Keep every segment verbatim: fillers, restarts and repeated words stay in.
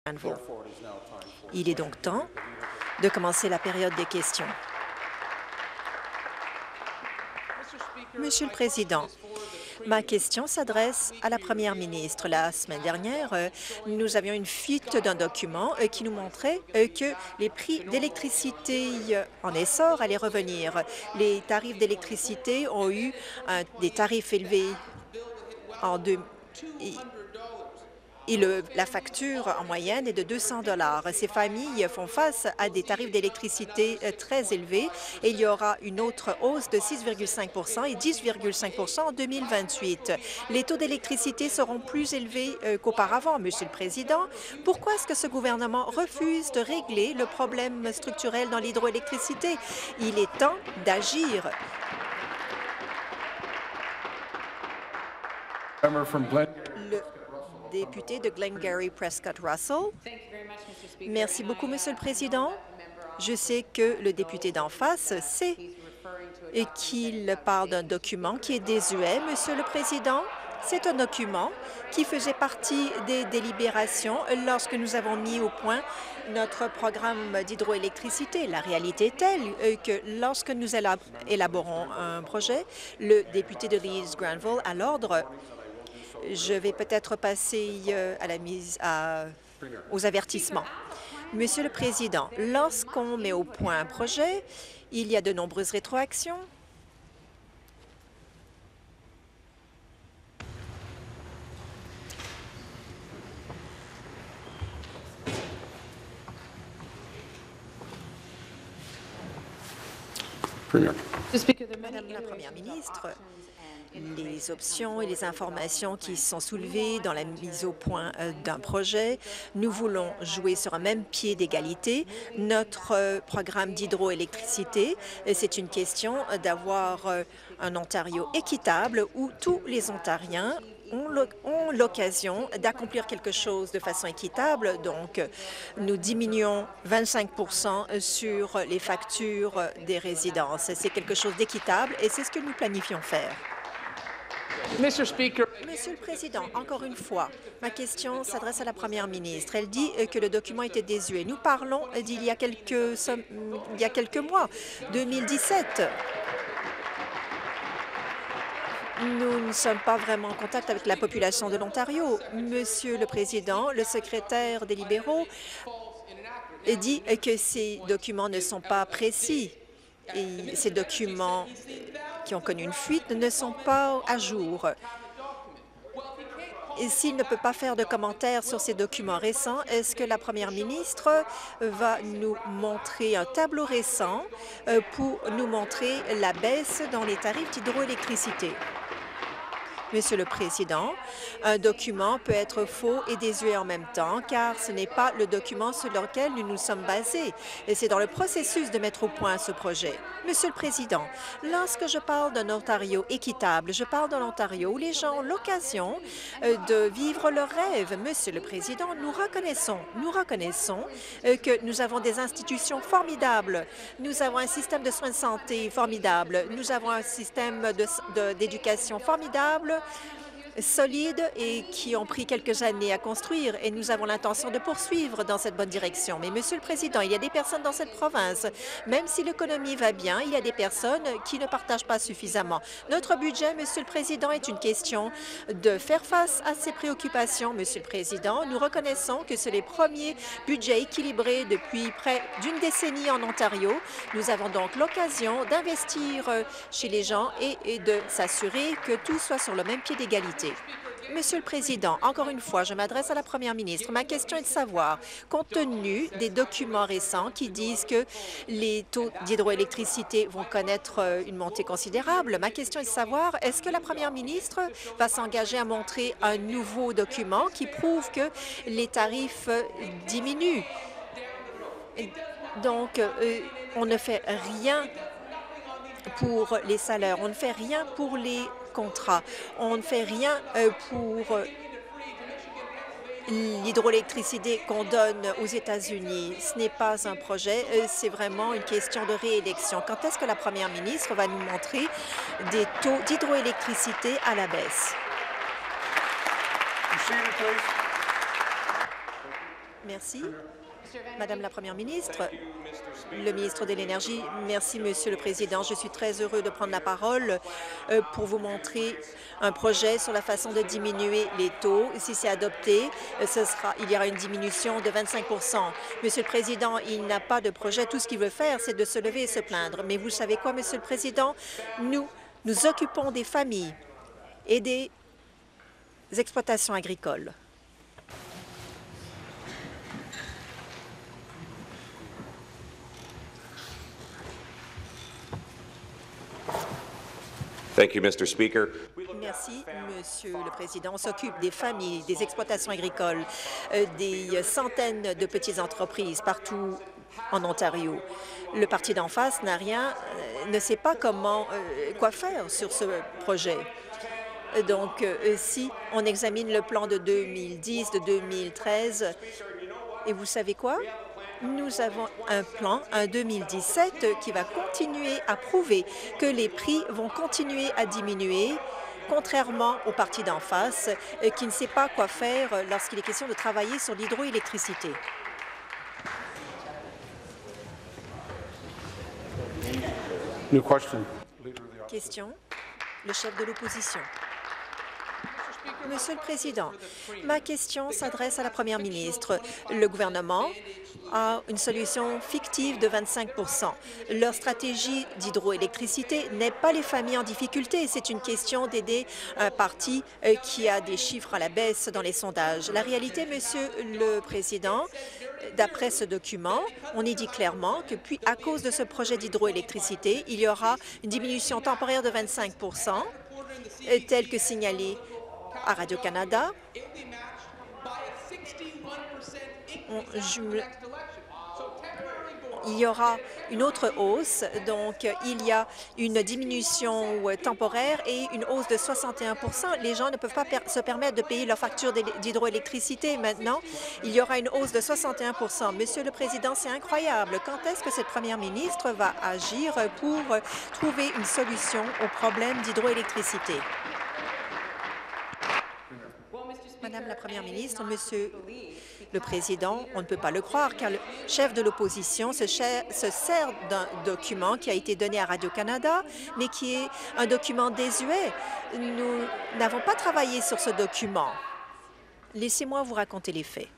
Granville. Il est donc temps de commencer la période des questions. Monsieur le Président, ma question s'adresse à la Première ministre. La semaine dernière, euh, nous avions une fuite d'un document euh, qui nous montrait euh, que les prix d'électricité euh, en essor allaient revenir. Les tarifs d'électricité ont eu un- des tarifs élevés en deux. et- Et le- la facture en moyenne est de deux cents dollars. Ces familles font face à des tarifs d'électricité euh, très élevés et il y aura une autre hausse de six virgule cinq et dix virgule cinq en deux mille vingt-huit. Les taux d'électricité seront plus élevés euh, qu'auparavant, Monsieur le Président. Pourquoi est-ce que ce gouvernement refuse de régler le problème structurel dans l'hydroélectricité? Il est temps d'agir. Le député de Glengarry Prescott Russell. Merci beaucoup, Monsieur le Président. Je sais que le député d'en face sait et qu'il parle d'un document qui est désuet, Monsieur le Président. C'est un document qui faisait partie des délibérations lorsque nous avons mis au point notre programme d'hydroélectricité. La réalité est telle euh, que lorsque nous éla- élaborons un projet, le député de Leeds Granville a l'ordre. Je vais peut-être passer euh, à la mise à- aux avertissements. Monsieur le Président, lorsqu'on met au point un projet, il y a de nombreuses rétroactions. Madame la Première ministre, les options et les informations qui sont soulevées dans la mise au point euh, d'un projet. Nous voulons jouer sur un même pied d'égalité. Notre euh, programme d'hydroélectricité, euh, c'est une question d'avoir euh, un Ontario équitable où tous les Ontariens ont l'oc- ont l'occasion d'accomplir quelque chose de façon équitable. Donc, euh, nous diminuons vingt-cinq sur les factures des résidences. C'est quelque chose d'équitable et c'est ce que nous planifions faire. Mister Speaker, Monsieur le Président, encore une fois, ma question s'adresse à la Première ministre. Elle dit euh, que le document était désuet. Nous parlons euh, d'il y a quelques, som- il y a quelques mois, deux mille dix-sept. Nous ne sommes pas vraiment en contact avec la population de l'Ontario. Monsieur le Président, le secrétaire des libéraux dit euh, que ces documents ne sont pas précis. Et ces documents qui ont connu une fuite ne sont pas à jour. Et s'il ne peut pas faire de commentaires sur ces documents récents, est-ce que la Première ministre va nous montrer un tableau récent euh, pour nous montrer la baisse dans les tarifs d'hydroélectricité? Monsieur le Président, un document peut être faux et désuet en même temps, car ce n'est pas le document sur lequel nous nous sommes basés, et c'est dans le processus de mettre au point ce projet. Monsieur le Président, lorsque je parle d'un Ontario équitable, je parle d'un Ontario où les gens ont l'occasion euh, de vivre leurs rêves. Monsieur le Président, nous reconnaissons, nous reconnaissons euh, que nous avons des institutions formidables, nous avons un système de soins de santé formidable, nous avons un système de- de- d'éducation formidable, solides et qui ont pris quelques années à construire, et nous avons l'intention de poursuivre dans cette bonne direction. Mais, Monsieur le Président, il y a des personnes dans cette province, même si l'économie va bien, il y a des personnes qui ne partagent pas suffisamment. Notre budget, Monsieur le Président, est une question de faire face à ces préoccupations. Monsieur le Président, nous reconnaissons que c'est les premiers budgets équilibrés depuis près d'une décennie en Ontario. Nous avons donc l'occasion d'investir euh, chez les gens et, et de s'assurer que tout soit sur le même pied d'égalité. Monsieur le Président, encore une fois, je m'adresse à la Première ministre. Ma question est de savoir, compte tenu des documents récents qui disent que les taux d'hydroélectricité vont connaître euh, une montée considérable, ma question est de savoir, est-ce que la Première ministre va s'engager à montrer un nouveau document qui prouve que les tarifs euh, diminuent? Donc, euh, on ne fait rien pour les salaires, on ne fait rien pour les contrats, on ne fait rien euh, pour euh, l'hydroélectricité qu'on donne aux États-Unis. Ce n'est pas un projet, euh, c'est vraiment une question de réélection. Quand est-ce que la Première ministre va nous montrer des taux d'hydroélectricité à la baisse? Merci. Madame la Première ministre, le ministre de l'Énergie, merci, Monsieur le Président. Je suis très heureux de prendre la parole euh, pour vous montrer un projet sur la façon de diminuer les taux. Si c'est adopté, euh, ce sera, il y aura une diminution de vingt-cinq pour cent. Monsieur le Président, il n'a pas de projet. Tout ce qu'il veut faire, c'est de se lever et se plaindre. Mais vous savez quoi, Monsieur le Président? Nous nous occupons des familles et des exploitations agricoles. Thank you, Mister Speaker. Merci, Monsieur le Président. On s'occupe des familles, des exploitations agricoles, euh, des centaines de petites entreprises partout en Ontario. Le parti d'en face n'a rien, euh, ne sait pas comment, euh, quoi faire sur ce projet. Donc, euh, si on examine le plan de deux mille dix, de deux mille treize, et vous savez quoi? Nous avons un plan, un deux mille dix-sept, qui va continuer à prouver que les prix vont continuer à diminuer, contrairement au parti d'en face, euh, qui ne sait pas quoi faire lorsqu'il est question de travailler sur l'hydroélectricité. New question. Question. Le chef de l'opposition. Monsieur le Président, ma question s'adresse à la Première ministre. Le gouvernement a une solution fictive de vingt-cinq pour cent. Leur stratégie d'hydroélectricité n'aide pas les familles en difficulté. C'est une question d'aider un parti euh, qui a des chiffres à la baisse dans les sondages. La réalité, Monsieur le Président, d'après ce document, on y dit clairement que, puis, à cause de ce projet d'hydroélectricité, il y aura une diminution temporaire de vingt-cinq pour cent, euh, tel que signalé à Radio-Canada. Il y aura une autre hausse, donc il y a une diminution temporaire et une hausse de soixante et un pour cent. Les gens ne peuvent pas per se permettre de payer leur facture d'hydroélectricité. Maintenant, il y aura une hausse de soixante et un pour cent. Monsieur le Président, c'est incroyable. Quand est-ce que cette première ministre va agir pour trouver une solution au problème d'hydroélectricité? Madame la Première ministre, Monsieur le Président, on ne peut pas le croire, car le chef de l'opposition se, se sert d'un document qui a été donné à Radio-Canada, mais qui est un document désuet. Nous n'avons pas travaillé sur ce document. Laissez-moi vous raconter les faits.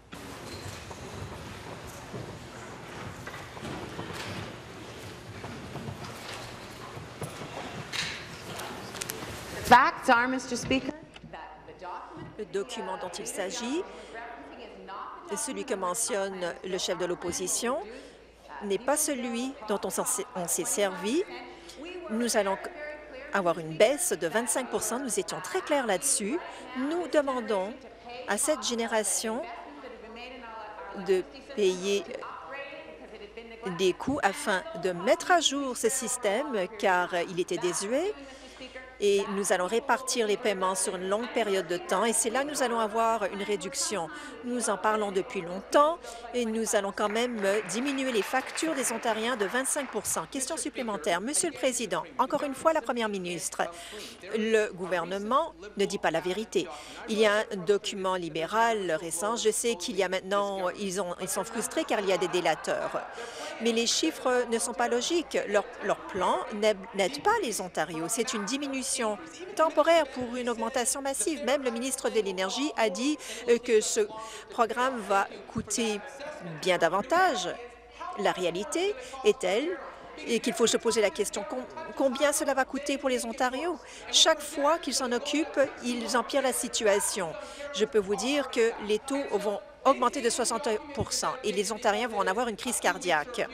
Facts are, Mister Speaker, le document dont il s'agit, celui que mentionne le chef de l'opposition, n'est pas celui dont on s'est servi. Nous allons avoir une baisse de vingt-cinq pour cent. Nous étions très clairs là-dessus. Nous demandons à cette génération de payer des coûts afin de mettre à jour ce système, car il était désuet. Et nous allons répartir les paiements sur une longue période de temps, et c'est là que nous allons avoir une réduction. Nous en parlons depuis longtemps, et nous allons quand même diminuer les factures des Ontariens de vingt-cinq pour cent. Question supplémentaire. Monsieur le Président, encore une fois, la Première ministre, le gouvernement ne dit pas la vérité. Il y a un document libéral récent. Je sais qu'il y a maintenant, ils, ont, ils sont frustrés car il y a des délateurs. Mais les chiffres ne sont pas logiques. Leur, leur plan n'aide pas les Ontariens. C'est une diminution temporaire pour une augmentation massive. Même le ministre de l'Énergie a dit que ce programme va coûter bien davantage. La réalité est telle et qu'il faut se poser la question combien cela va coûter pour les Ontariens. Chaque fois qu'ils s'en occupent, ils empirent la situation. Je peux vous dire que les taux vont augmenter de soixante pour cent et les Ontariens vont en avoir une crise cardiaque.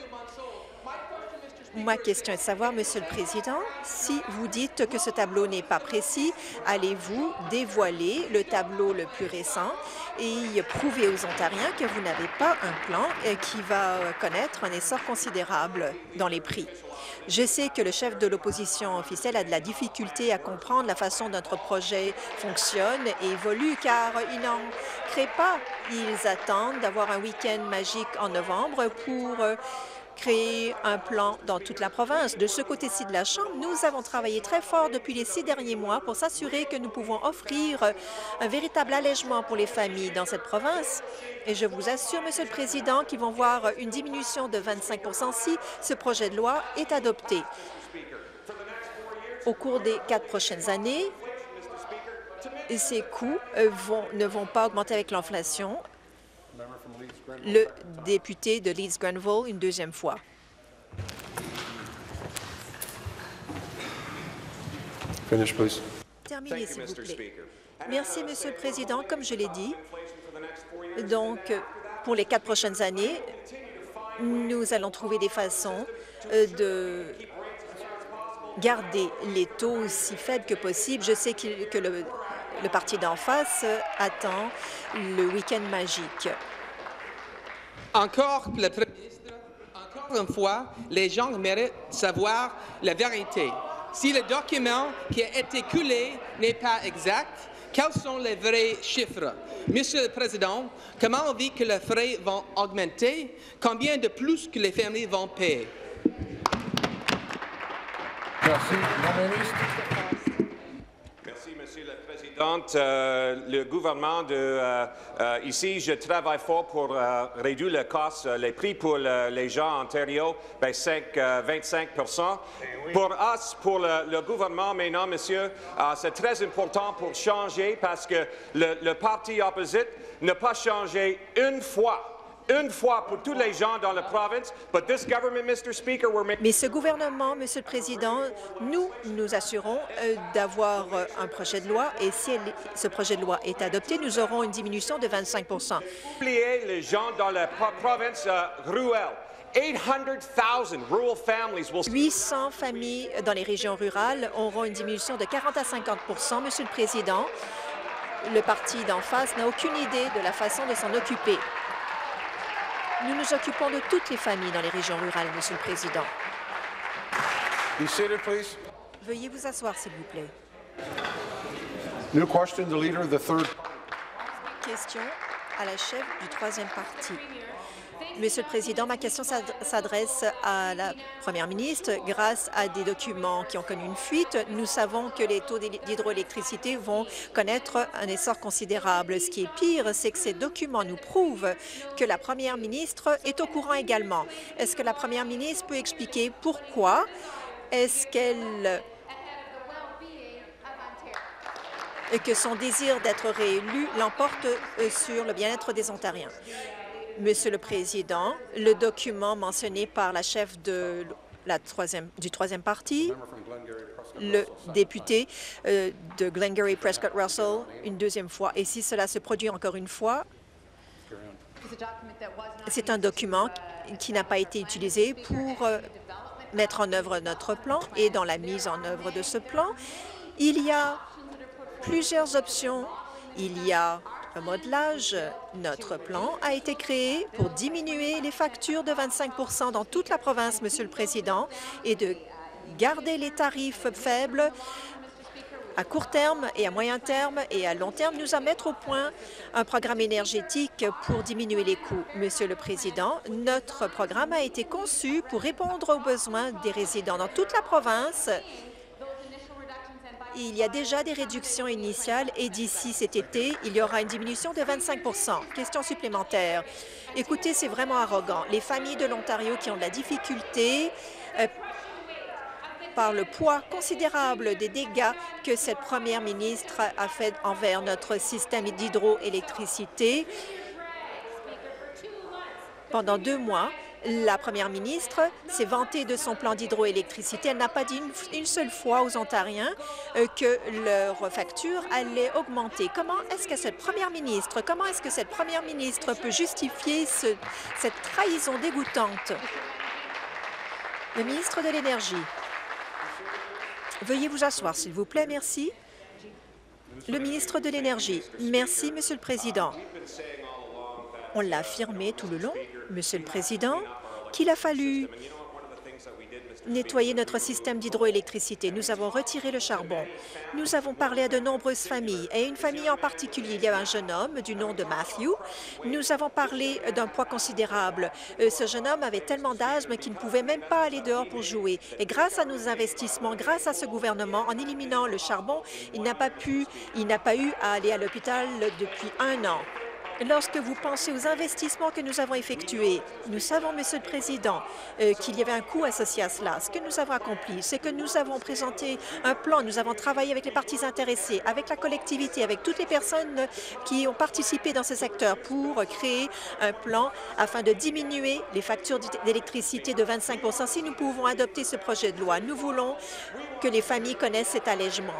Ma question est de savoir, Monsieur le Président, si vous dites que ce tableau n'est pas précis, allez-vous dévoiler le tableau le plus récent et prouver aux Ontariens que vous n'avez pas un plan qui va connaître un essor considérable dans les prix? Je sais que le chef de l'opposition officielle a de la difficulté à comprendre la façon dont notre projet fonctionne et évolue, car ils n'en créent pas. Ils attendent d'avoir un week-end magique en novembre pour créer un plan dans toute la province. De ce côté-ci de la Chambre, nous avons travaillé très fort depuis les six derniers mois pour s'assurer que nous pouvons offrir un véritable allègement pour les familles dans cette province. Et je vous assure, Monsieur le Président, qu'ils vont voir une diminution de vingt-cinq pour cent si ce projet de loi est adopté. Au cours des quatre prochaines années, ces coûts vont, ne vont pas augmenter avec l'inflation. Le député de Leeds-Grenville, une deuxième fois. Finish, please. Terminez, s'il vous plaît. Merci, Monsieur le Président. Comme je l'ai dit, donc, pour les quatre prochaines années, nous allons trouver des façons de garder les taux aussi faibles que possible. Je sais que, que le, le parti d'en face attend le week-end magique. Encore, le Premier ministre, encore une fois, les gens méritent de savoir la vérité. Si le document qui a été coulé n'est pas exact, quels sont les vrais chiffres? Monsieur le Président, comment on dit que les frais vont augmenter? Combien de plus que les familles vont payer? Merci. Madame la ministre. Merci, Monsieur le Président. Euh, le gouvernement de euh, euh, ici, je travaille fort pour euh, réduire le cost, euh, les prix pour le, les gens en Ontario, ben vingt-cinq pour cent. Pour us, pour le, le gouvernement maintenant, Monsieur, euh, c'est très important pour changer parce que le, le parti opposite n'a pas changé une fois. Une fois pour tous les gens dans la province, but this government, Mister Speaker, we're making... Mais ce gouvernement, Monsieur le Président, nous nous assurons euh, d'avoir euh, un projet de loi et si elle, ce projet de loi est adopté, nous aurons une diminution de vingt-cinq pour cent. Oubliez les gens dans la province euh, ruelle. huit cents familles dans les régions rurales auront une diminution de quarante à cinquante pour cent. Monsieur le Président, le parti d'en face n'a aucune idée de la façon de s'en occuper. Nous nous occupons de toutes les familles dans les régions rurales, Monsieur le Président. Be seated, please. Veuillez vous asseoir, s'il vous plaît. New question, the leader of the third. Question à la chef du troisième parti. Monsieur le Président, ma question s'adresse à la Première ministre. Grâce à des documents qui ont connu une fuite, nous savons que les taux d'hydroélectricité vont connaître un essor considérable. Ce qui est pire, c'est que ces documents nous prouvent que la Première ministre est au courant également. Est-ce que la Première ministre peut expliquer pourquoi est-ce qu'elle que son désir d'être réélu l'emporte sur le bien-être des Ontariens? Monsieur le Président, le document mentionné par la chef de la troisième, du troisième parti, le député euh, de Glengarry Prescott Russell, une deuxième fois. Et si cela se produit encore une fois, c'est un document qui n'a pas été utilisé pour euh, mettre en œuvre notre plan. Et dans la mise en œuvre de ce plan, il y a plusieurs options. Il y a un modelage. Notre plan a été créé pour diminuer les factures de vingt-cinq pour cent dans toute la province, Monsieur le Président, et de garder les tarifs faibles à court terme et à moyen terme et à long terme. Nous allons mettre au point un programme énergétique pour diminuer les coûts. Monsieur le Président, notre programme a été conçu pour répondre aux besoins des résidents dans toute la province. Il y a déjà des réductions initiales et d'ici cet été, il y aura une diminution de vingt-cinq pour cent. Question supplémentaire. Écoutez, c'est vraiment arrogant. Les familles de l'Ontario qui ont de la difficulté euh, par le poids considérable des dégâts que cette première ministre a fait envers notre système d'hydroélectricité. Pendant deux mois, la première ministre s'est vantée de son plan d'hydroélectricité. Elle n'a pas dit une, une seule fois aux Ontariens euh, que leur facture allait augmenter. Comment est-ce que cette première ministre, comment est-ce que cette première ministre peut justifier ce, cette trahison dégoûtante? Le ministre de l'Énergie. Veuillez vous asseoir, s'il vous plaît. Merci. Le ministre de l'Énergie. Merci, Monsieur le Président. On l'a affirmé tout le long, Monsieur le Président, qu'il a fallu nettoyer notre système d'hydroélectricité. Nous avons retiré le charbon. Nous avons parlé à de nombreuses familles, et une famille en particulier. Il y a un jeune homme du nom de Matthew. Nous avons parlé d'un poids considérable. Euh, Ce jeune homme avait tellement d'asthme qu'il ne pouvait même pas aller dehors pour jouer. Et grâce à nos investissements, grâce à ce gouvernement, en éliminant le charbon, il n'a pas pu, il n'a pas eu à aller à l'hôpital depuis un an. Lorsque vous pensez aux investissements que nous avons effectués, nous savons, Monsieur le Président, euh, qu'il y avait un coût associé à cela. Ce que nous avons accompli, c'est que nous avons présenté un plan, nous avons travaillé avec les parties intéressées, avec la collectivité, avec toutes les personnes qui ont participé dans ce secteur pour créer un plan afin de diminuer les factures d'électricité de vingt-cinq pour cent. Si nous pouvons adopter ce projet de loi, nous voulons que les familles connaissent cet allègement.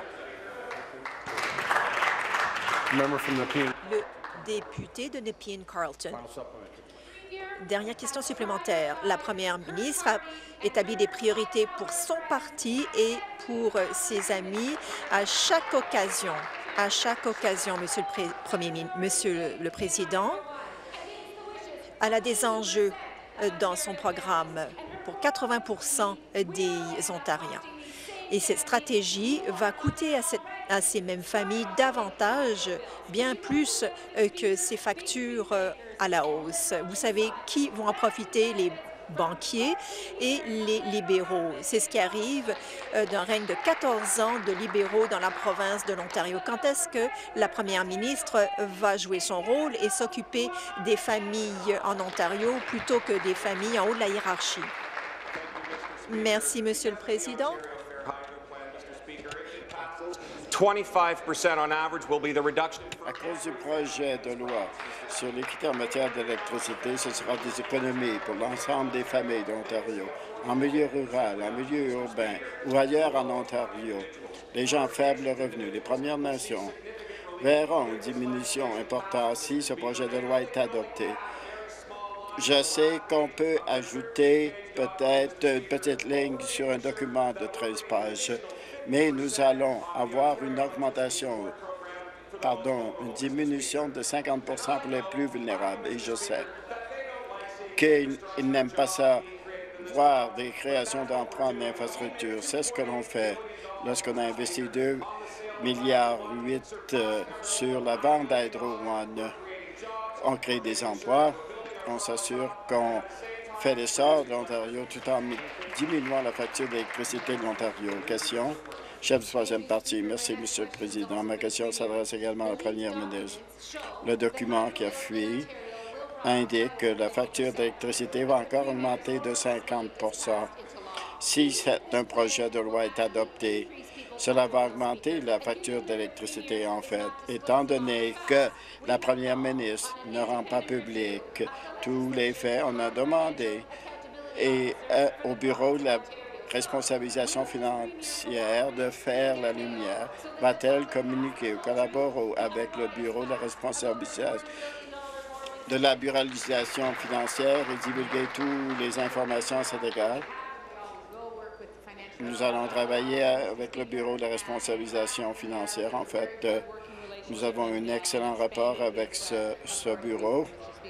Member from Nepean. Le député de Nepean-Carleton. Dernière question supplémentaire. La première ministre a établi des priorités pour son parti et pour ses amis à chaque occasion. À chaque occasion, Monsieur le, Pré Premier Min Monsieur le Président, elle a des enjeux dans son programme pour quatre-vingts pour cent des Ontariens. Et cette stratégie va coûter à, cette, à ces mêmes familles davantage, bien plus euh, que ces factures euh, à la hausse. Vous savez qui vont en profiter? Les banquiers et les libéraux. C'est ce qui arrive euh, d'un règne de quatorze ans de libéraux dans la province de l'Ontario. Quand est-ce que la première ministre va jouer son rôle et s'occuper des familles en Ontario plutôt que des familles en haut de la hiérarchie? Merci, Monsieur le Président. twenty-five percent on average will be the reduction. À cause du projet de loi sur l'équité en matière d'électricité, ce sera des économies pour l'ensemble des familles d'Ontario, en milieu rural, en milieu urbain ou ailleurs en Ontario. Les gens à faible revenu, les Premières Nations, verront une diminution importante si ce projet de loi est adopté. Je sais qu'on peut ajouter peut-être une petite ligne sur un document de treize pages, mais nous allons avoir une augmentation, pardon, une diminution de cinquante pour cent pour les plus vulnérables. Et je sais qu'ils n'aiment pas ça, voir des créations d'emplois en infrastructure. C'est ce que l'on fait lorsqu'on a investi deux milliards huit euh, sur la vente d'Hydro One. On crée des emplois, on s'assure qu'on fait l'essor de l'Ontario tout en diminuant la facture d'électricité de l'Ontario. Question. Chef du troisième parti. Merci, Monsieur le Président. Ma question s'adresse également à la première ministre. Le document qui a fui indique que la facture d'électricité va encore augmenter de cinquante pour cent. Si un projet de loi est adopté, cela va augmenter la facture d'électricité, en fait, étant donné que la première ministre ne rend pas public tous les faits. On a demandé et, euh, au bureau de la responsabilisation financière de faire la lumière. Va-t-elle communiquer ou collaborer avec le bureau de la responsabilisation de la buralisation financière et divulguer toutes les informations à cet égard? Nous allons travailler avec le bureau de la responsabilisation financière. En fait, euh, nous avons un excellent rapport avec ce, ce bureau.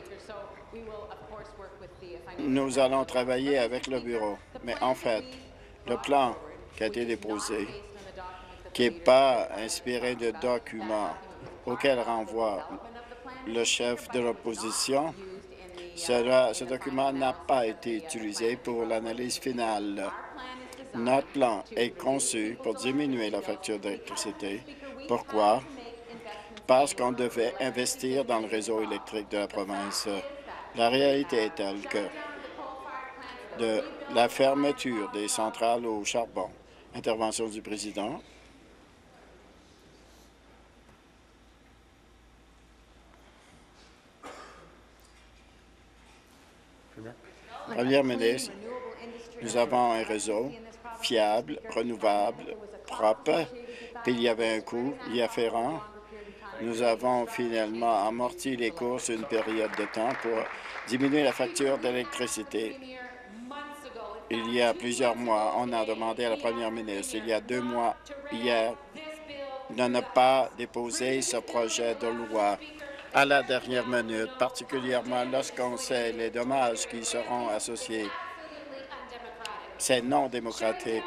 Nous allons travailler avec le bureau. Mais en fait, le plan qui a été déposé, qui n'est pas inspiré de documents auxquels renvoie le chef de l'opposition, ce document n'a pas été utilisé pour l'analyse finale. Notre plan est conçu pour diminuer la facture d'électricité. Pourquoi? Parce qu'on devait investir dans le réseau électrique de la province. La réalité est telle que de la fermeture des centrales au charbon. Intervention du président. Première ministre, nous avons un réseau fiable, renouvelable, propre, puis il y avait un coût y afférent. Nous avons finalement amorti les coûts sur une période de temps pour diminuer la facture d'électricité. Il y a plusieurs mois, on a demandé à la première ministre, il y a deux mois hier, de ne pas déposer ce projet de loi à la dernière minute, particulièrement lorsqu'on sait les dommages qui seront associés. C'est non démocratique.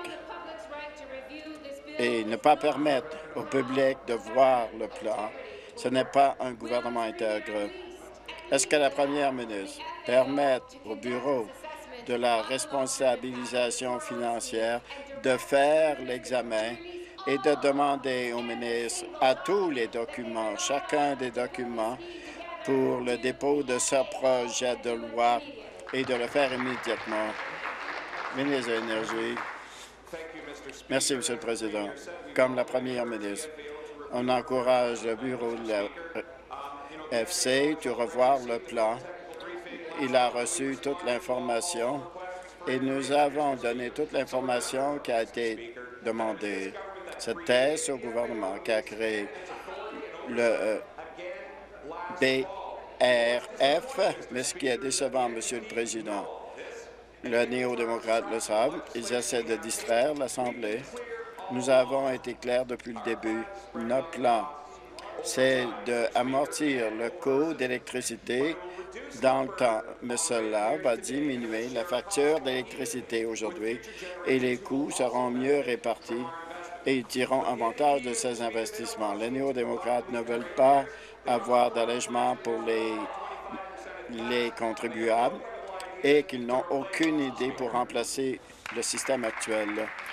Et ne pas permettre au public de voir le plan, ce n'est pas un gouvernement intègre. Est-ce que la première ministre permet au Bureau de la responsabilisation financière de faire l'examen et de demander au ministre à tous les documents, chacun des documents, pour le dépôt de ce projet de loi et de le faire immédiatement? Ministre de l'Énergie. Merci, Monsieur le Président. Comme la première ministre, on encourage le bureau de la F C de revoir le plan. Il a reçu toute l'information et nous avons donné toute l'information qui a été demandée. C'était ce gouvernement qui a créé le euh, B R F, mais ce qui est décevant, Monsieur le Président, le néo-démocrate le savent, ils essaient de distraire l'Assemblée. Nous avons été clairs depuis le début. Notre plan, c'est d'amortir le coût d'électricité dans le temps. Mais cela va diminuer la facture d'électricité aujourd'hui et les coûts seront mieux répartis et ils tireront avantage de ces investissements. Les néo-démocrates ne veulent pas avoir d'allègement pour les, les contribuables et qu'ils n'ont aucune idée pour remplacer le système actuel.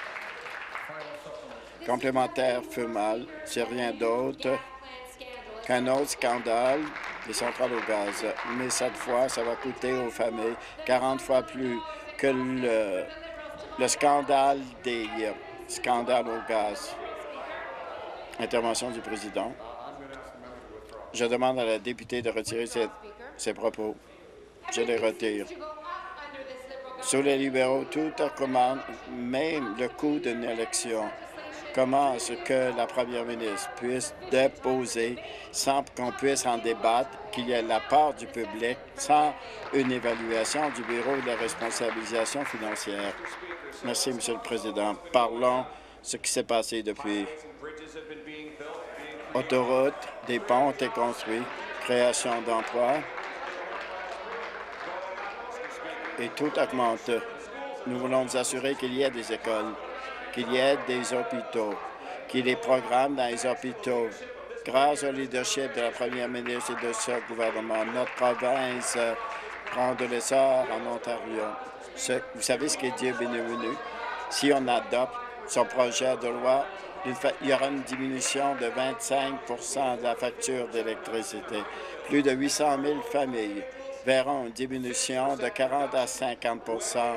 Complémentaire FEMAL, c'est rien d'autre qu'un autre scandale des centrales au gaz. Mais cette fois, ça va coûter aux familles quarante fois plus que le, le scandale des euh, scandales au gaz. Intervention du président. Je demande à la députée de retirer ses, ses propos. Je les retire. Sous les libéraux, tout recommande, même le coût d'une élection. Comment est-ce que la première ministre puisse déposer sans qu'on puisse en débattre, qu'il y ait la part du public, sans une évaluation du Bureau de la responsabilisation financière? Merci, Monsieur le Président. Parlons de ce qui s'est passé depuis. Autoroutes, des ponts ont été construits, création d'emplois, et tout augmente. Nous voulons nous assurer qu'il y ait des écoles, qu'il y ait des hôpitaux, qu'il y ait des programmes dans les hôpitaux. Grâce au leadership de la première ministre et de ce gouvernement, notre province euh, prend de l'essor en Ontario. Ce, vous savez ce qu'est Dieu bienvenu? Si on adopte son projet de loi, il y aura une diminution de vingt-cinq pour cent de la facture d'électricité. Plus de huit cent mille familles verront une diminution de quarante à cinquante pour cent.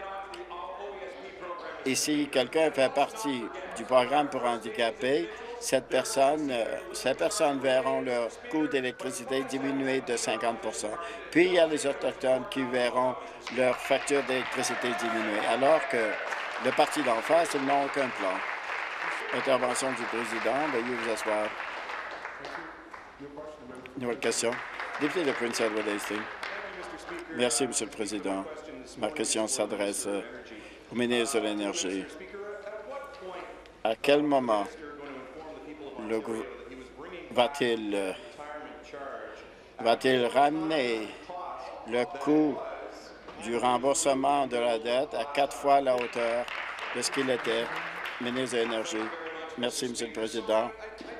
Et si quelqu'un fait partie du programme pour handicapés, cette personne, ces personnes verront leur coût d'électricité diminuer de cinquante pour cent. Puis, il y a les Autochtones qui verront leur facture d'électricité diminuer, alors que le parti d'en face, ils n'ont aucun plan. Intervention du président. Veuillez vous asseoir. Nouvelle question. Député de Prince Edward Hastings. Merci, Monsieur le Président. Ma question s'adresse au ministre de l'Énergie. À quel moment le va-t-il va-t-il ramener le coût du remboursement de la dette à quatre fois la hauteur de ce qu'il était, ministre de l'Énergie? Merci, Monsieur le Président.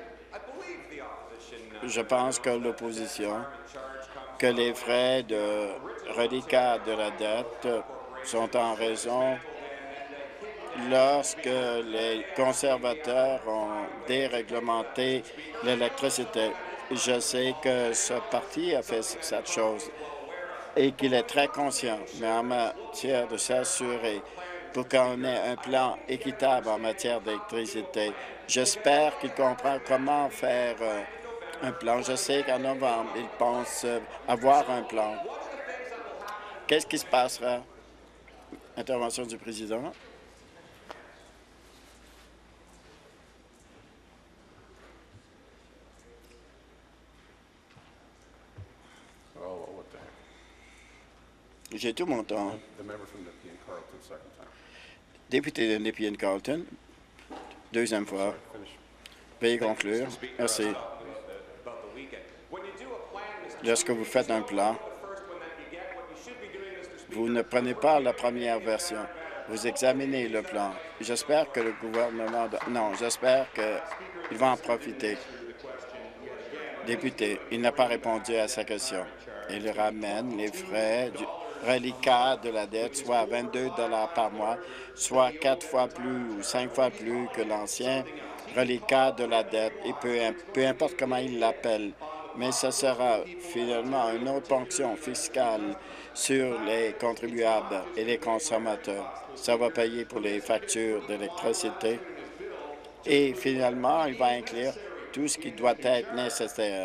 Je pense que l'opposition, que les frais de reliquat de la dette sont en raison lorsque les conservateurs ont déréglementé l'électricité. Je sais que ce parti a fait cette chose et qu'il est très conscient, mais en matière de s'assurer pour qu'on ait un plan équitable en matière d'électricité, j'espère qu'il comprend comment faire euh, un plan. Je sais qu'en novembre, il pense euh, avoir un plan. Qu'est-ce qui se passera? Intervention du président. J'ai tout mon temps. Député de Nepean-Carleton, deuxième fois. Veuillez conclure. Merci. Lorsque vous faites un plan, vous ne prenez pas la première version. Vous examinez le plan. J'espère que le gouvernement... Non, j'espère qu'il va en profiter. Député, il n'a pas répondu à sa question. Il ramène les frais du reliquat de la dette, soit à vingt-deux dollars par mois, soit quatre fois plus ou cinq fois plus que l'ancien reliquat de la dette, et peu, peu importe comment il l'appelle. Mais ce sera finalement une autre ponction fiscale sur les contribuables et les consommateurs. Ça va payer pour les factures d'électricité. Et finalement, il va inclure tout ce qui doit être nécessaire.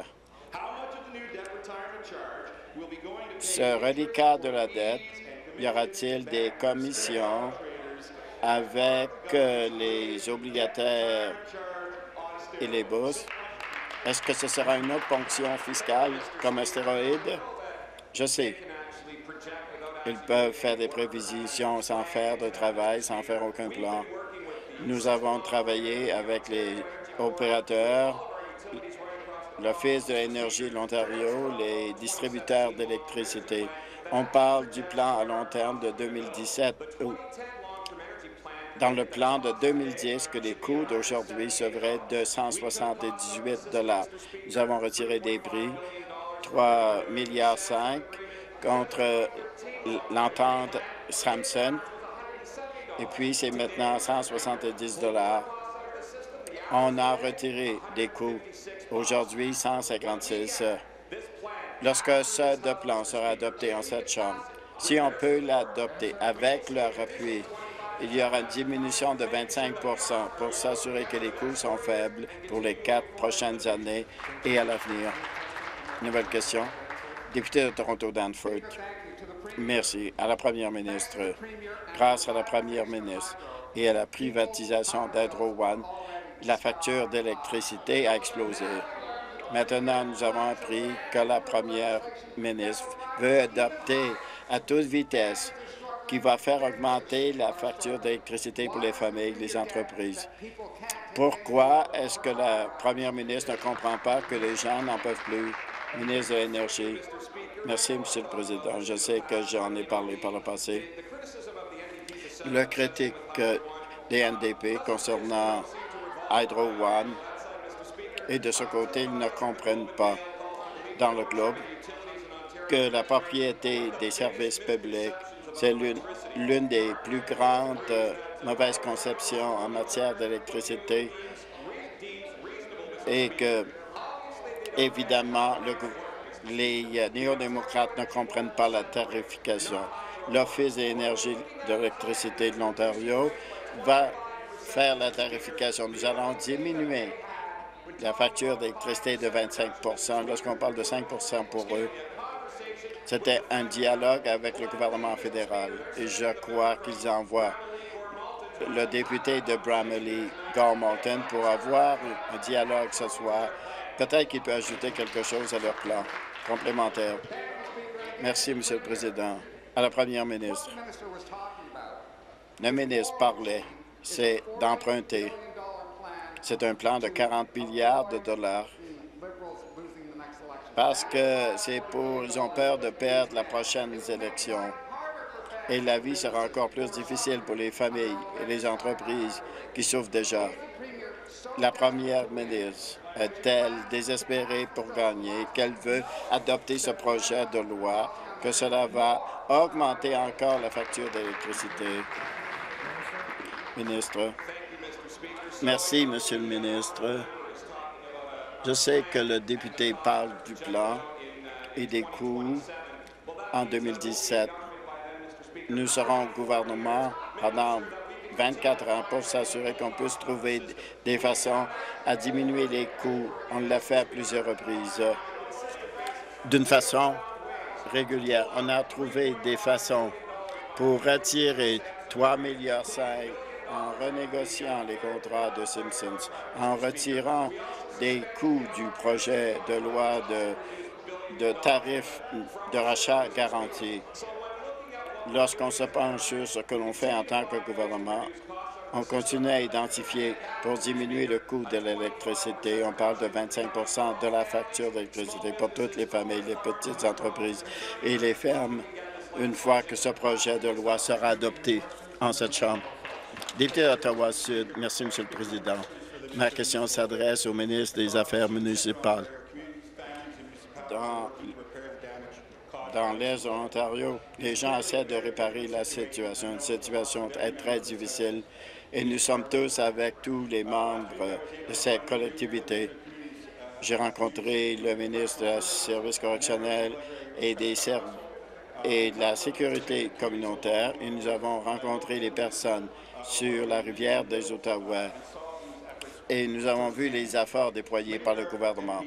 Ce reliquat de la dette, y aura-t-il des commissions avec euh, les obligataires et les bourses? Est-ce que ce sera une autre ponction fiscale comme un stéroïde? Je sais. Ils peuvent faire des prévisions sans faire de travail, sans faire aucun plan. Nous avons travaillé avec les opérateurs, l'Office de l'énergie de l'Ontario, les distributeurs d'électricité. On parle du plan à long terme de deux mille dix-sept. Dans le plan de deux mille dix, que les coûts d'aujourd'hui seraient de cent soixante-dix-huit dollars. Nous avons retiré des prix, trois milliards cinq contre l'entente Samson. Et puis, c'est maintenant cent soixante-dix dollars. On a retiré des coûts. Aujourd'hui, cent cinquante-six. Lorsque ce plan sera adopté en cette Chambre, si on peut l'adopter avec leur appui, il y aura une diminution de vingt-cinq pour cent pour s'assurer que les coûts sont faibles pour les quatre prochaines années et à l'avenir. Nouvelle question. Député de Toronto-Danforth. Merci à la première ministre. Grâce à la première ministre et à la privatisation d'Hydro One, la facture d'électricité a explosé. Maintenant, nous avons appris que la première ministre veut adopter à toute vitesse qui va faire augmenter la facture d'électricité pour les familles et les entreprises. Pourquoi est-ce que la première ministre ne comprend pas que les gens n'en peuvent plus? Ministre de l'Énergie. Merci, Monsieur le Président. Je sais que j'en ai parlé par le passé. Le critique des N D P concernant Hydro One, et de ce côté, ils ne comprennent pas dans le globe que la propriété des services publics, c'est l'une des plus grandes euh, mauvaises conceptions en matière d'électricité et que, évidemment, le, les euh, néo-démocrates ne comprennent pas la tarification. L'Office de l'énergie de l'électricité de l'Ontario va faire la tarification. Nous allons diminuer la facture d'électricité de vingt-cinq pour cent. Lorsqu'on parle de cinq pour cent pour eux, c'était un dialogue avec le gouvernement fédéral. Et je crois qu'ils envoient le député de Bramalea, Gormalton, pour avoir un dialogue ce soir. Peut-être qu'il peut ajouter quelque chose à leur plan complémentaire. Merci, Monsieur le Président. À la première ministre. Le ministre parlait, c'est d'emprunter. C'est un plan de quarante milliards de dollars parce que c'est pour, ils ont peur de perdre la prochaine élection. Et la vie sera encore plus difficile pour les familles et les entreprises qui souffrent déjà. La première ministre est-elle désespérée pour gagner, qu'elle veut adopter ce projet de loi, que cela va augmenter encore la facture d'électricité? Ministre. Merci, Monsieur le ministre. Je sais que le député parle du plan et des coûts en deux mille dix-sept. Nous serons au gouvernement pendant vingt-quatre ans pour s'assurer qu'on puisse trouver des façons à diminuer les coûts. On l'a fait à plusieurs reprises. D'une façon régulière, on a trouvé des façons pour retirer trois milliards cinq en renégociant les contrats de Simpsons, en retirant des coûts du projet de loi de, de tarifs de rachat garantis. Lorsqu'on se penche sur ce que l'on fait en tant que gouvernement, on continue à identifier pour diminuer le coût de l'électricité. On parle de vingt-cinq pour cent de la facture d'électricité pour toutes les familles, les petites entreprises et les fermes, une fois que ce projet de loi sera adopté. en cette Chambre. Député d'Ottawa-Sud, merci, M. le Président. Ma question s'adresse au ministre des Affaires municipales. Dans, dans l'Est de l'Ontario, les gens essaient de réparer la situation. Une situation est très difficile et nous sommes tous avec tous les membres de cette collectivité. J'ai rencontré le ministre des Services correctionnels et des services et de la sécurité communautaire et nous avons rencontré les personnes sur la rivière des Outaouais et nous avons vu les efforts déployés par le gouvernement.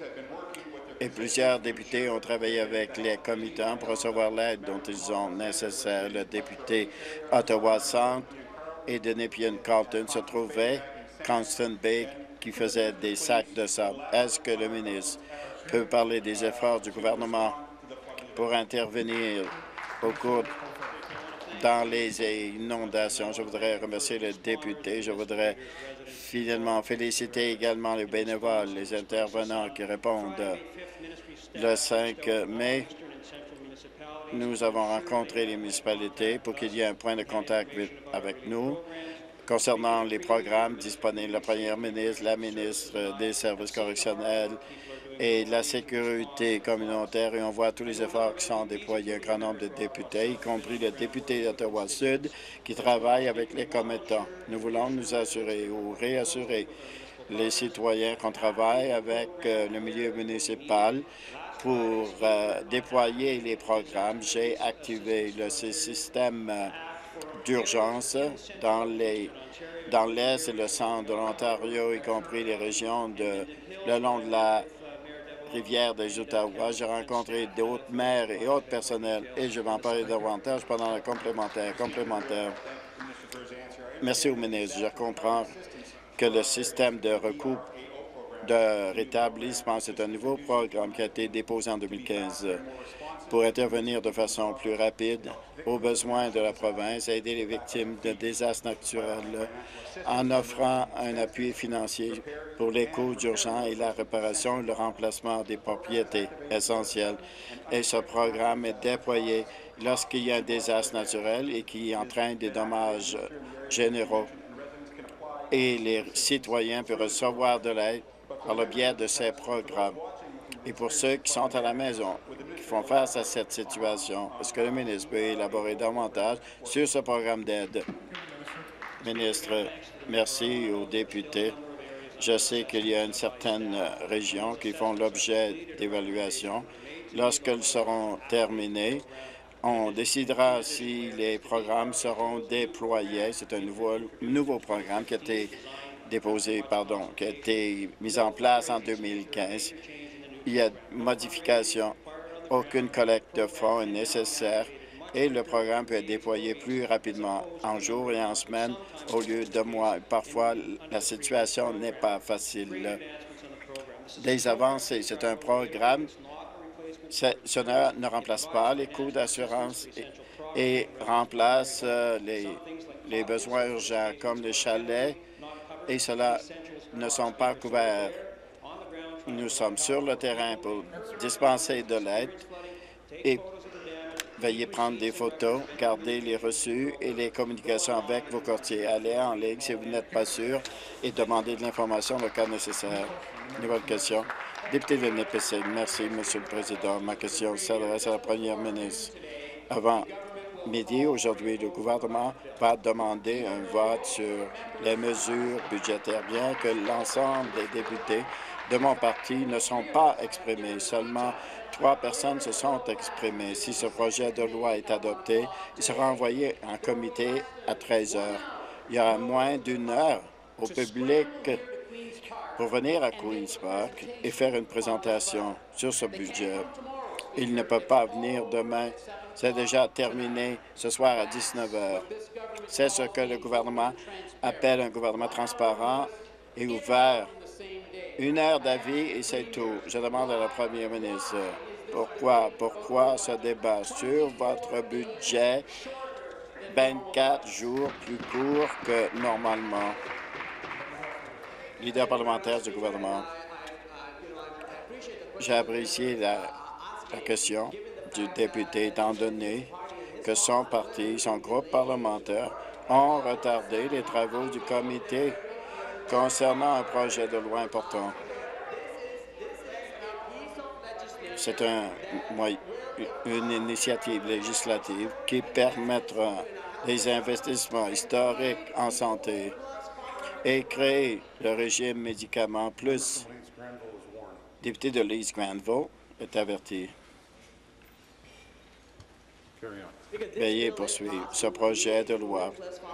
Et plusieurs députés ont travaillé avec les commettants pour recevoir l'aide dont ils ont nécessaire. Le député Ottawa-Centre et de Nepean-Carleton se trouvait Constant Bay qui faisait des sacs de sable. Est-ce que le ministre peut parler des efforts du gouvernement pour intervenir au cours dans les inondations? Je voudrais remercier le député. Je voudrais finalement féliciter également les bénévoles, les intervenants qui répondent. Le cinq mai, nous avons rencontré les municipalités pour qu'il y ait un point de contact avec nous concernant les programmes disponibles. La première ministre, la ministre des Services correctionnels et de la sécurité communautaire, et on voit tous les efforts qui sont déployés. Un grand nombre de députés, y compris le député d'Ottawa-Sud, qui travaille avec les commettants. Nous voulons nous assurer ou réassurer les citoyens qu'on travaille avec euh, le milieu municipal pour euh, déployer les programmes. J'ai activé le système euh, d'urgence dans les dans l'Est et le centre de l'Ontario, y compris les régions de, le long de la rivière des Outaouais. J'ai rencontré d'autres maires et autres personnels et je vais en parler davantage pendant le complémentaire. complémentaire. Merci au ministre. Je comprends que le système de recoupe de rétablissement, c'est un nouveau programme qui a été déposé en deux mille quinze pour intervenir de façon plus rapide aux besoins de la province et aider les victimes de désastres naturels en offrant un appui financier pour les coûts urgents et la réparation et le remplacement des propriétés essentielles. Et ce programme est déployé lorsqu'il y a un désastre naturel et qui entraîne des dommages généraux. Et les citoyens peuvent recevoir de l'aide par le biais de ces programmes. Et pour ceux qui sont à la maison, qui font face à cette situation, est-ce que le ministre peut élaborer davantage sur ce programme d'aide? Ministre, merci aux députés. Je sais qu'il y a une certaine région qui font l'objet d'évaluation. Lorsqu'elles seront terminées, on décidera si les programmes seront déployés. C'est un nouveau, nouveau programme qui a été déposé, pardon, qui a été mis en place en deux mille quinze. Il y a modification. Aucune collecte de fonds est nécessaire et le programme peut être déployé plus rapidement en jours et en semaines au lieu de mois. Parfois, la situation n'est pas facile. Des avancées, c'est un programme. Cela ne remplace pas les coûts d'assurance et, et remplace euh, les, les besoins urgents comme les chalets et cela ne sont pas couverts. Nous sommes sur le terrain pour dispenser de l'aide et veuillez prendre des photos, garder les reçus et les communications avec vos courtiers. Allez en ligne si vous n'êtes pas sûr et demandez de l'information le cas nécessaire. Nouvelle question. Député de Nipissing. Merci, Monsieur le Président. Ma question s'adresse à la Première ministre. Avant midi, aujourd'hui, le gouvernement va demander un vote sur les mesures budgétaires, bien que l'ensemble des députés de mon parti ne sont pas exprimés. Seulement trois personnes se sont exprimées. Si ce projet de loi est adopté, il sera envoyé en comité à treize heures. Il y aura moins d'une heure au public pour venir à Queen's Park et faire une présentation sur ce budget. Il ne peut pas venir demain. C'est déjà terminé ce soir à dix-neuf heures. C'est ce que le gouvernement appelle un gouvernement transparent et ouvert. Une heure d'avis et c'est tout. Je demande à la Première ministre, pourquoi, pourquoi ce débat sur votre budget vingt-quatre jours plus court que normalement? Leader parlementaire du gouvernement. J'ai apprécié la, la question du député, étant donné que son parti, son groupe parlementaire, ont retardé les travaux du comité concernant un projet de loi important. C'est un, une initiative législative qui permettra des investissements historiques en santé et créer le régime médicaments plus. Le député de Leeds Granville est averti. Veuillez poursuivre. Ce projet de loi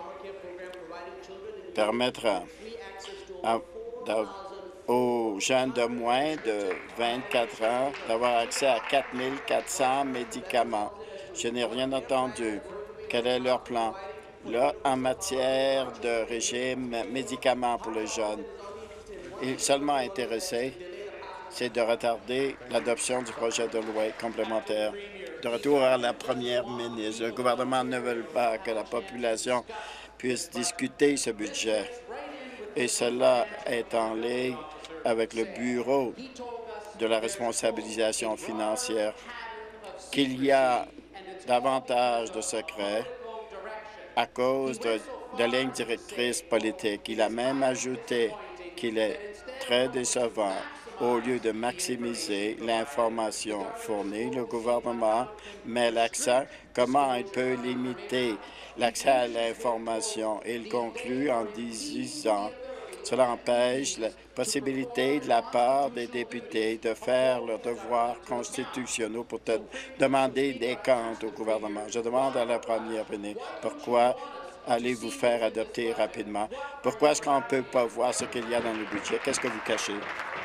permettra à, à, aux jeunes de moins de vingt-quatre ans d'avoir accès à quatre mille quatre cents médicaments. Je n'ai rien entendu. Quel est leur plan? Là, en matière de régime médicaments pour les jeunes, il est seulement intéressé, c'est de retarder l'adoption du projet de loi complémentaire. De retour à la première ministre, le gouvernement ne veut pas que la population puisse discuter ce budget. Et cela est en ligne avec le Bureau de la responsabilisation financière, qu'il y a davantage de secrets à cause de, de lignes directrices politiques. Il a même ajouté qu'il est très décevant. Au lieu de maximiser l'information fournie, le gouvernement met l'accent comment il peut limiter l'accès à l'information. Il conclut en disant cela empêche la possibilité de la part des députés de faire leurs devoirs constitutionnels pour te demander des comptes au gouvernement. Je demande à la première ministre pourquoi allez-vous faire adopter rapidement? Pourquoi est-ce qu'on ne peut pas voir ce qu'il y a dans le budget? Qu'est-ce que vous cachez?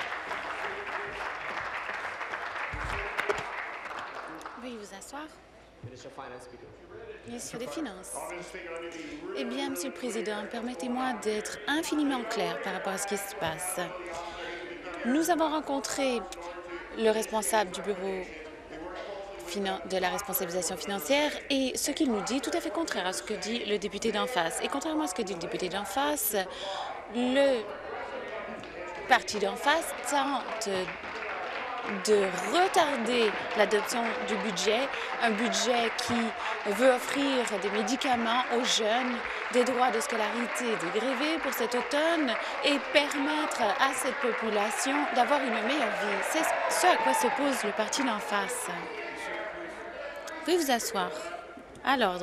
Veuillez vous asseoir. Ministre des Finances. Eh bien, Monsieur le Président, permettez-moi d'être infiniment clair par rapport à ce qui se passe. Nous avons rencontré le responsable du Bureau de la responsabilisation financière et ce qu'il nous dit, tout à fait contraire à ce que dit le député d'en face. Et contrairement à ce que dit le député d'en face, le parti d'en face tente de retarder l'adoption du budget, un budget qui veut offrir des médicaments aux jeunes, des droits de scolarité dégrevés pour cet automne et permettre à cette population d'avoir une meilleure vie. C'est ce à quoi s'oppose le parti d'en face. Veuillez vous asseoir. À l'ordre.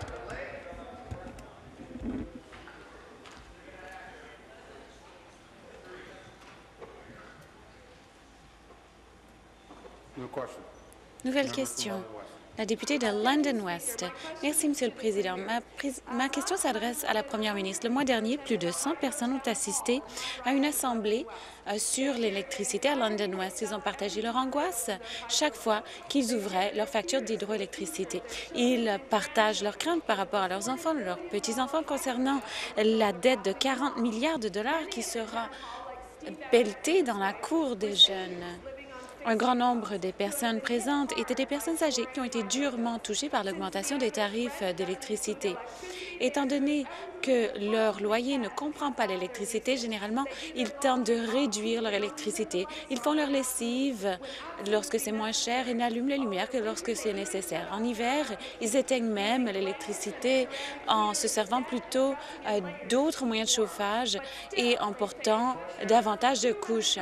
Nouvelle question. La députée de London West. Merci, Monsieur le Président. Ma, ma question s'adresse à la Première ministre. Le mois dernier, plus de cent personnes ont assisté à une assemblée euh, sur l'électricité à London West. Ils ont partagé leur angoisse chaque fois qu'ils ouvraient leur facture d'hydroélectricité. Ils partagent leurs craintes par rapport à leurs enfants, leurs petits-enfants concernant la dette de quarante milliards de dollars qui sera pelletée dans la cour des jeunes. Un grand nombre des personnes présentes étaient des personnes âgées qui ont été durement touchées par l'augmentation des tarifs d'électricité. Étant donné que leur loyer ne comprend pas l'électricité, généralement, ils tentent de réduire leur électricité. Ils font leur lessive lorsque c'est moins cher et n'allument la lumière que lorsque c'est nécessaire. En hiver, ils éteignent même l'électricité en se servant plutôt euh, d'autres moyens de chauffage et en portant davantage de couches.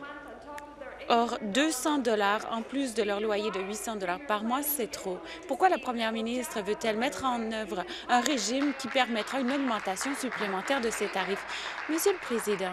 Or, deux cents dollars en plus de leur loyer de huit cents dollars par mois, c'est trop. Pourquoi la première ministre veut-elle mettre en œuvre un régime qui permettra une augmentation supplémentaire de ces tarifs? Monsieur le Président,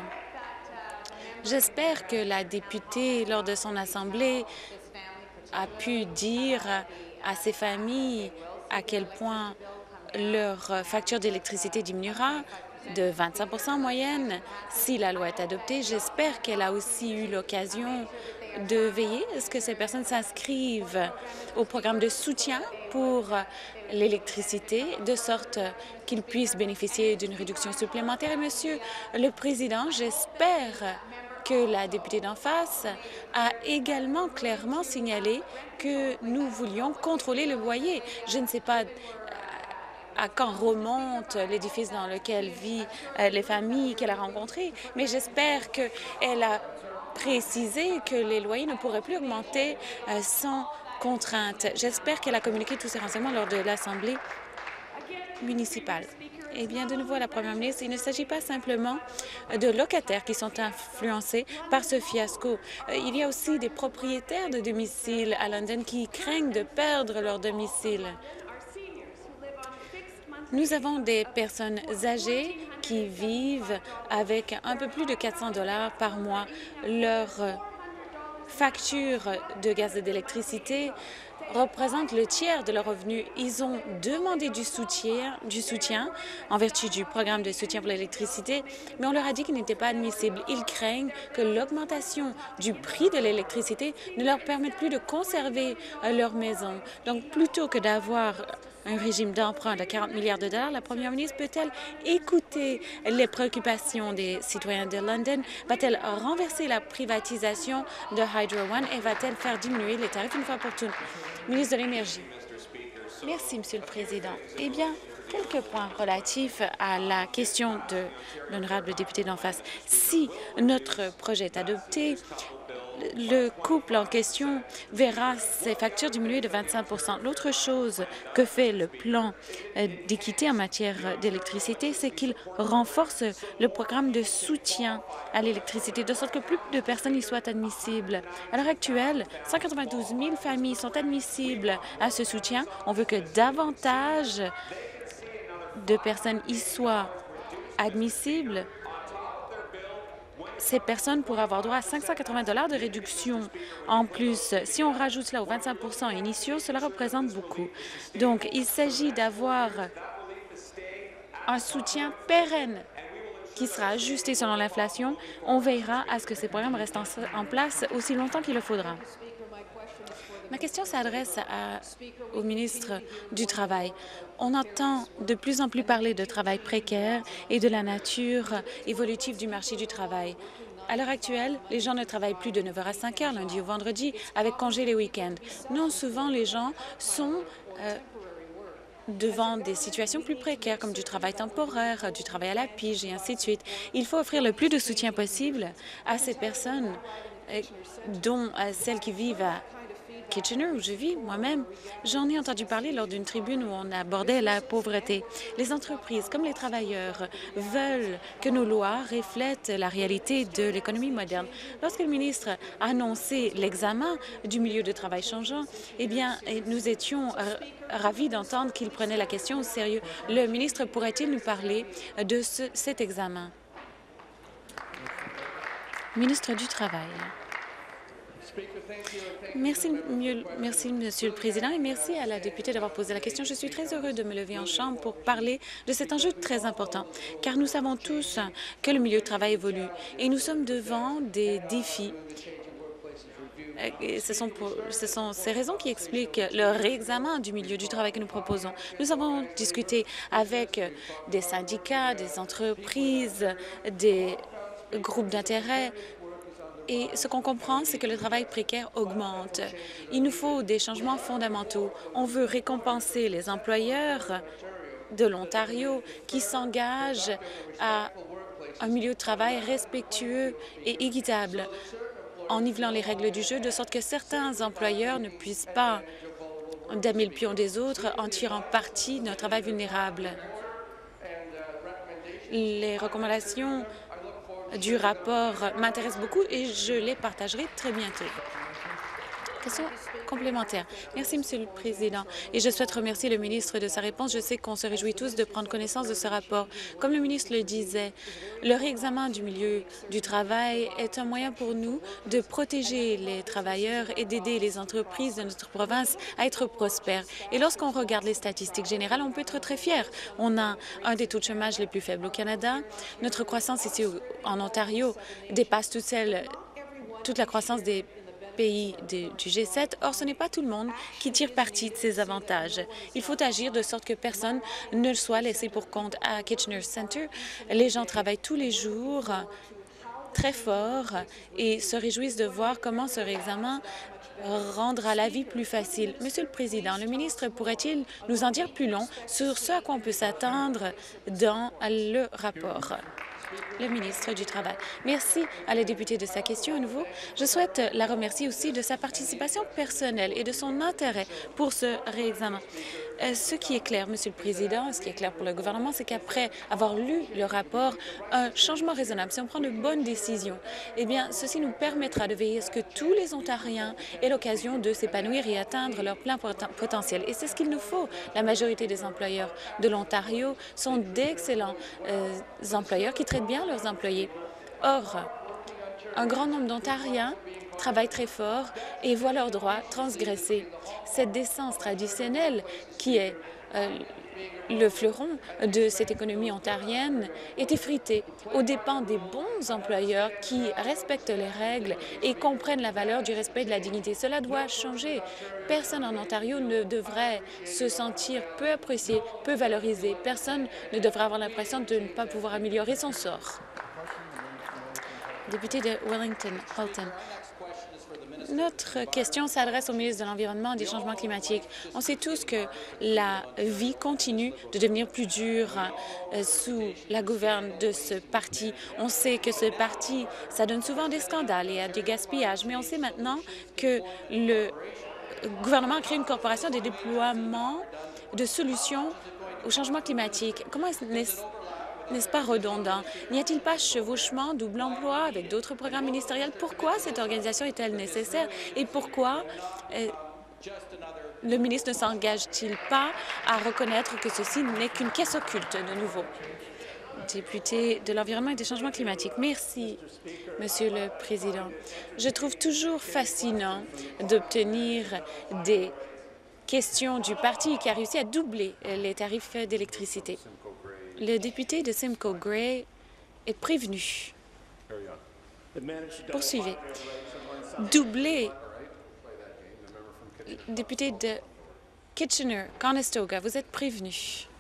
j'espère que la députée, lors de son assemblée, a pu dire à ces familles à quel point leur facture d'électricité diminuera de vingt-cinq pour cent en moyenne si la loi est adoptée. J'espère qu'elle a aussi eu l'occasion de veiller à ce que ces personnes s'inscrivent au programme de soutien pour l'électricité, de sorte qu'ils puissent bénéficier d'une réduction supplémentaire. Et Monsieur le Président, j'espère que la députée d'en face a également clairement signalé que nous voulions contrôler le loyer. Je ne sais pas à quand remonte l'édifice dans lequel vivent euh, les familles qu'elle a rencontrées, mais j'espère qu'elle a précisé que les loyers ne pourraient plus augmenter euh, sans contraintes. J'espère qu'elle a communiqué tous ces renseignements lors de l'Assemblée municipale. Eh bien, de nouveau à la Première ministre, il ne s'agit pas simplement de locataires qui sont influencés par ce fiasco. Il y a aussi des propriétaires de domicile à London qui craignent de perdre leur domicile. Nous avons des personnes âgées qui vivent avec un peu plus de quatre cents dollars par mois. Leur facture de gaz et d'électricité représente le tiers de leurs revenus. Ils ont demandé du soutien, du soutien en vertu du programme de soutien pour l'électricité, mais on leur a dit qu'il n'était pas admissible. Ils craignent que l'augmentation du prix de l'électricité ne leur permette plus de conserver euh, leur maison. Donc, plutôt que d'avoir un régime d'emprunt de quarante milliards de dollars, la première ministre peut-elle écouter les préoccupations des citoyens de London? Va-t-elle renverser la privatisation de Hydro One et va-t-elle faire diminuer les tarifs une fois pour toutes? Ministre de l'Énergie. Merci, Monsieur le Président. Eh bien, quelques points relatifs à la question de l'honorable député d'en face. Si notre projet est adopté, le couple en question verra ses factures diminuer de vingt-cinq pour cent. L'autre chose que fait le plan d'équité en matière d'électricité, c'est qu'il renforce le programme de soutien à l'électricité, de sorte que plus de personnes y soient admissibles. À l'heure actuelle, cent quatre-vingt-douze mille familles sont admissibles à ce soutien. On veut que davantage de personnes y soient admissibles. Ces personnes pourraient avoir droit à cinq cent quatre-vingts dollars de réduction. En plus, si on rajoute cela aux vingt-cinq pour cent initiaux, cela représente beaucoup. Donc, il s'agit d'avoir un soutien pérenne qui sera ajusté selon l'inflation. On veillera à ce que ces programmes restent en, en place aussi longtemps qu'il le faudra. Ma question s'adresse au ministre du Travail. On entend de plus en plus parler de travail précaire et de la nature évolutive du marché du travail. À l'heure actuelle, les gens ne travaillent plus de neuf heures à cinq heures, lundi au vendredi, avec congé les week-ends. Non, souvent, les gens sont euh, devant des situations plus précaires, comme du travail temporaire, du travail à la pige et ainsi de suite. Il faut offrir le plus de soutien possible à ces personnes, euh, dont euh, celles qui vivent à Kitchener, où je vis moi-même. J'en ai entendu parler lors d'une tribune où on abordait la pauvreté. Les entreprises, comme les travailleurs, veulent que nos lois reflètent la réalité de l'économie moderne. Lorsque le ministre a annoncé l'examen du milieu de travail changeant, eh bien, nous étions ravis d'entendre qu'il prenait la question au sérieux. Le ministre pourrait-il nous parler de ce, cet examen? Ministre du Travail. Merci, mieux, merci, Monsieur le Président, et merci à la députée d'avoir posé la question. Je suis très heureux de me lever en Chambre pour parler de cet enjeu très important, car nous savons tous que le milieu de travail évolue et nous sommes devant des défis. Et ce sont, pour, ce sont ces raisons qui expliquent le réexamen du milieu du travail que nous proposons. Nous avons discuté avec des syndicats, des entreprises, des groupes d'intérêt. Et ce qu'on comprend, c'est que le travail précaire augmente. Il nous faut des changements fondamentaux. On veut récompenser les employeurs de l'Ontario qui s'engagent à un milieu de travail respectueux et équitable, en nivelant les règles du jeu, de sorte que certains employeurs ne puissent pas damer le pion des autres en tirant parti d'un travail vulnérable. Les recommandations du rapport m'intéresse beaucoup et je les partagerai très bientôt. Question complémentaire. Merci, Monsieur le Président. Et je souhaite remercier le ministre de sa réponse. Je sais qu'on se réjouit tous de prendre connaissance de ce rapport. Comme le ministre le disait, le réexamen du milieu du travail est un moyen pour nous de protéger les travailleurs et d'aider les entreprises de notre province à être prospères. Et lorsqu'on regarde les statistiques générales, on peut être très fiers. On a un des taux de chômage les plus faibles au Canada. Notre croissance ici en Ontario dépasse toute celle, toute la croissance des pays de, du G sept. Or, ce n'est pas tout le monde qui tire parti de ces avantages. Il faut agir de sorte que personne ne soit laissé pour compte. À Kitchener Centre, les gens travaillent tous les jours très fort et se réjouissent de voir comment ce réexamen rendra la vie plus facile. Monsieur le Président, le ministre pourrait-il nous en dire plus long sur ce à quoi on peut s'attendre dans le rapport? Le ministre du Travail. Merci à la députée de sa question à nouveau. Je souhaite la remercier aussi de sa participation personnelle et de son intérêt pour ce réexamen. Euh, ce qui est clair, Monsieur le Président, ce qui est clair pour le gouvernement, c'est qu'après avoir lu le rapport, un changement raisonnable, si on prend de bonnes décisions, eh bien, ceci nous permettra de veiller à ce que tous les Ontariens aient l'occasion de s'épanouir et atteindre leur plein poten- potentiel. Et c'est ce qu'il nous faut. La majorité des employeurs de l'Ontario sont d'excellents euh, employeurs qui traitent bien leurs employés. Or, un grand nombre d'Ontariens travaillent très fort et voient leurs droits transgressés. Cette décence traditionnelle qui est euh, le fleuron de cette économie ontarienne est effritée aux dépens des bons employeurs qui respectent les règles et comprennent la valeur du respect de la dignité. Cela doit changer. Personne en Ontario ne devrait se sentir peu apprécié, peu valorisé. Personne ne devrait avoir l'impression de ne pas pouvoir améliorer son sort. Député de Wellington-Halton. Notre question s'adresse au ministre de l'Environnement et des Changements climatiques. On sait tous que la vie continue de devenir plus dure euh, sous la gouverne de ce parti. On sait que ce parti, ça donne souvent des scandales et des gaspillages, mais on sait maintenant que le gouvernement a créé une corporation de déploiement de solutions au changement climatique. Comment est-ce N'est-ce pas redondant? N'y a-t-il pas chevauchement, double emploi avec d'autres programmes ministériels? Pourquoi cette organisation est-elle nécessaire? Et pourquoi euh, le ministre ne s'engage-t-il pas à reconnaître que ceci n'est qu'une caisse occulte de nouveau? Député de l'Environnement et des Changements climatiques. Merci, Monsieur le Président. Je trouve toujours fascinant d'obtenir des questions du parti qui a réussi à doubler les tarifs d'électricité. Le député de Simcoe Grey est prévenu. Poursuivez. Doubler. Député de Kitchener-Conestoga, vous êtes prévenu.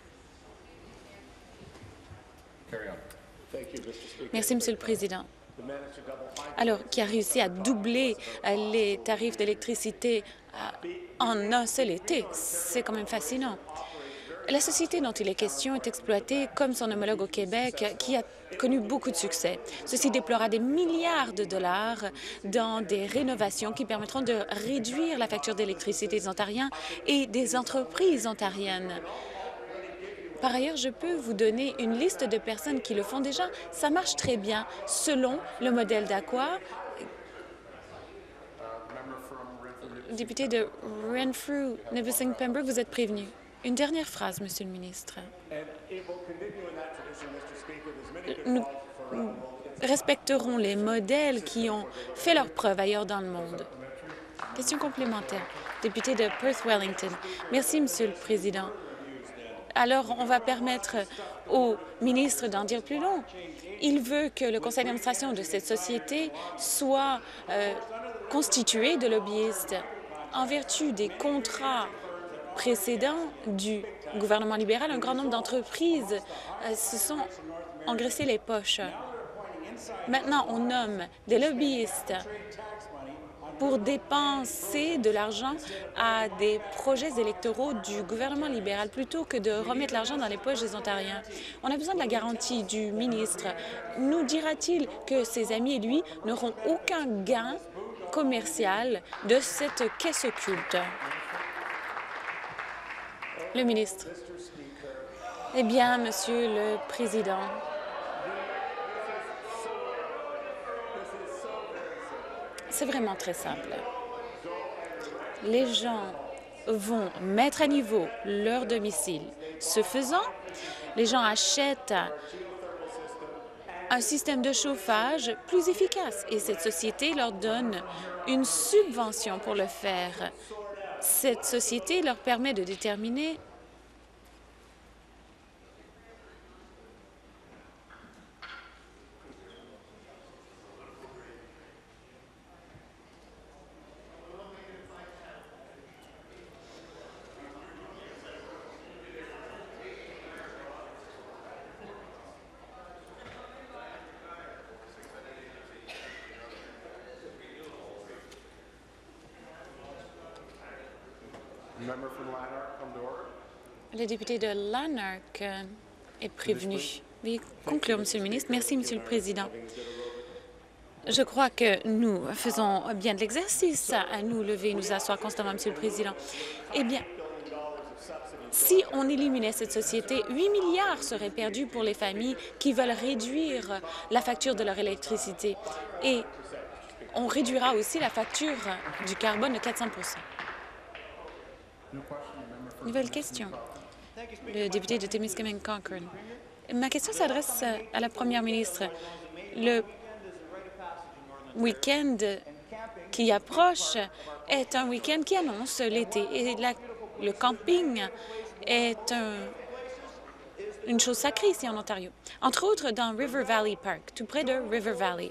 Merci, Monsieur le Président. Alors, qui a réussi à doubler les tarifs d'électricité en un seul été, c'est quand même fascinant. La société dont il est question est exploitée comme son homologue au Québec, qui a connu beaucoup de succès. Ceci déploiera des milliards de dollars dans des rénovations qui permettront de réduire la facture d'électricité des Ontariens et des entreprises ontariennes. Par ailleurs, je peux vous donner une liste de personnes qui le font déjà. Ça marche très bien selon le modèle d'Aqua. Député de Renfrew, Nipissing-Pembroke, vous êtes prévenu. Une dernière phrase, Monsieur le ministre. Nous respecterons les modèles qui ont fait leur preuve ailleurs dans le monde. Question complémentaire. Député de Perth-Wellington. Merci, Monsieur le Président. Alors, on va permettre au ministre d'en dire plus long. Il veut que le conseil d'administration de cette société soit euh, constitué de lobbyistes en vertu des contrats précédents du gouvernement libéral. Un grand nombre d'entreprises euh, se sont engraissées les poches. Maintenant, on nomme des lobbyistes pour dépenser de l'argent à des projets électoraux du gouvernement libéral plutôt que de remettre l'argent dans les poches des Ontariens. On a besoin de la garantie du ministre. Nous dira-t-il que ses amis et lui n'auront aucun gain commercial de cette caisse occulte? Le ministre. Eh bien, Monsieur le Président, c'est vraiment très simple. Les gens vont mettre à niveau leur domicile. Ce faisant, les gens achètent un système de chauffage plus efficace et cette société leur donne une subvention pour le faire. Cette société leur permet de déterminer le député de Lanark est prévenu. Veuillez conclure, Monsieur le ministre. Merci, Monsieur le Président. Je crois que nous faisons bien de l'exercice à nous lever et nous asseoir constamment, Monsieur le Président. Eh bien, si on éliminait cette société, huit milliards seraient perdus pour les familles qui veulent réduire la facture de leur électricité. Et on réduira aussi la facture du carbone de quatre cents pour cent. Nouvelle question. Le député de Timiskaming-Cochrane. Ma question s'adresse à la première ministre. Le week-end qui approche est un week-end qui annonce l'été et la, le camping est un, une chose sacrée ici en Ontario. Entre autres, dans River Valley Park, tout près de River Valley.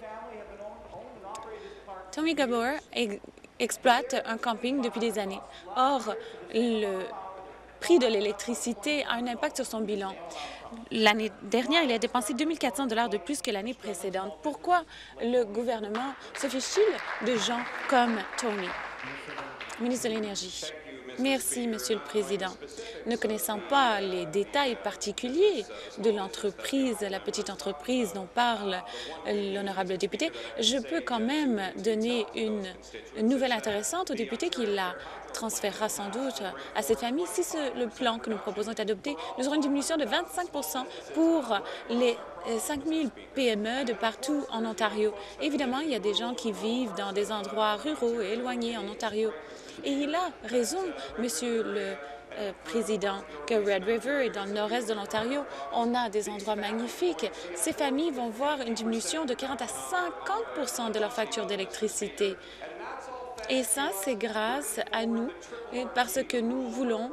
Tommy Gabor exploite un camping depuis des années. Or, le prix de l'électricité a un impact sur son bilan. L'année dernière, il a dépensé deux mille quatre cents dollars de plus que l'année précédente. Pourquoi le gouvernement se fiche-t-il de gens comme Tony? Ministre de l'Énergie. Merci, Monsieur le Président. Ne connaissant pas les détails particuliers de l'entreprise, la petite entreprise dont parle l'honorable député, je peux quand même donner une, une nouvelle intéressante au député qui la transférera sans doute à cette famille. Si ce, le plan que nous proposons est adopté, nous aurons une diminution de vingt-cinq pour cent pour les cinq mille P M E de partout en Ontario. Évidemment, il y a des gens qui vivent dans des endroits ruraux et éloignés en Ontario. Et il a raison, Monsieur le euh, Président, que Red River et dans le nord-est de l'Ontario, on a des endroits magnifiques. Ces familles vont voir une diminution de quarante à cinquante pour cent de leur facture d'électricité. Et ça, c'est grâce à nous, parce que nous voulons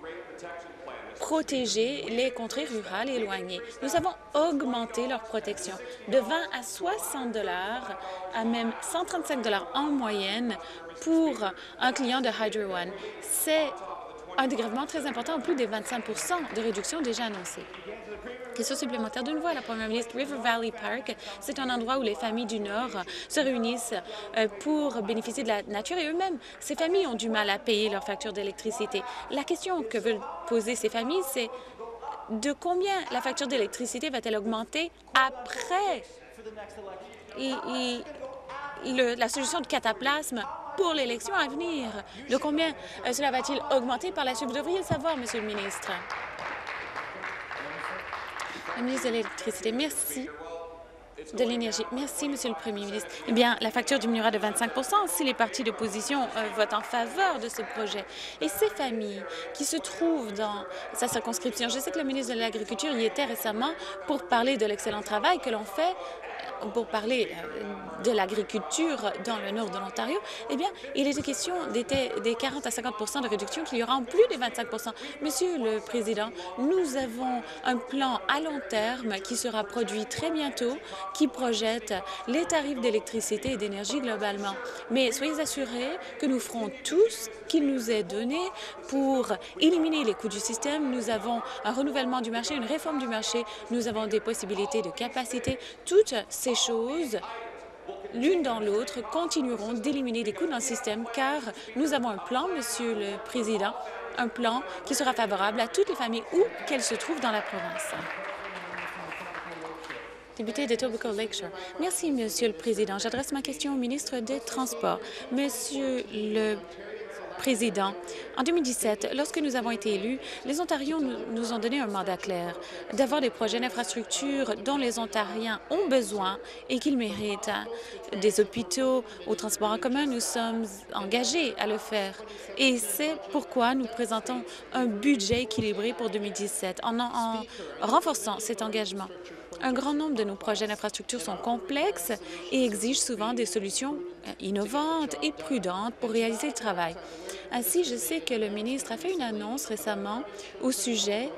protéger les contrées rurales et éloignées. Nous avons augmenté leur protection de vingt à soixante dollars à même cent trente-cinq dollars en moyenne pour un client de Hydro One. C'est un dégrèvement très important, en plus des vingt-cinq pour cent de réduction déjà annoncée. Question supplémentaire de nouveau à la première ministre. River Valley Park, c'est un endroit où les familles du Nord se réunissent pour bénéficier de la nature et eux-mêmes, ces familles ont du mal à payer leur facture d'électricité. La question que veulent poser ces familles, c'est de combien la facture d'électricité va-t-elle augmenter après et, et le, la solution de cataplasme pour l'élection à venir? De combien euh, cela va-t-il augmenter par la suite? Vous devriez le savoir, Monsieur le ministre. Le ministre de l'Électricité, merci. De l'Énergie. Merci, Monsieur le Premier ministre. Eh bien, la facture diminuera de vingt-cinq pour cent si les partis d'opposition euh, votent en faveur de ce projet. Et ces familles qui se trouvent dans sa circonscription, je sais que le ministre de l'Agriculture y était récemment pour parler de l'excellent travail que l'on fait pour parler de l'agriculture dans le nord de l'Ontario, eh bien, il était question des, des quarante à cinquante pour cent de réduction qu'il y aura en plus des vingt-cinq pour cent. Monsieur le Président, nous avons un plan à long terme qui sera produit très bientôt, qui projette les tarifs d'électricité et d'énergie globalement. Mais soyez assurés que nous ferons tout ce qu'il nous est donné pour éliminer les coûts du système. Nous avons un renouvellement du marché, une réforme du marché. Nous avons des possibilités de capacité. Toutes ces choses, l'une dans l'autre, continueront d'éliminer des coûts dans le système car nous avons un plan, Monsieur le Président, un plan qui sera favorable à toutes les familles où qu'elles se trouvent dans la province. Député de Etobicoke Lakeshore. Merci, Monsieur le Président. J'adresse ma question au ministre des Transports. Monsieur le Président, en deux mille dix-sept, lorsque nous avons été élus, les Ontariens nous, nous ont donné un mandat clair d'avoir des projets d'infrastructure dont les Ontariens ont besoin et qu'ils méritent. Des hôpitaux, au transport en commun, nous sommes engagés à le faire. Et c'est pourquoi nous présentons un budget équilibré pour deux mille dix-sept en, en renforçant cet engagement. Un grand nombre de nos projets d'infrastructure sont complexes et exigent souvent des solutions innovantes et prudentes pour réaliser le travail. Ainsi, je sais que le ministre a fait une annonce récemment au sujet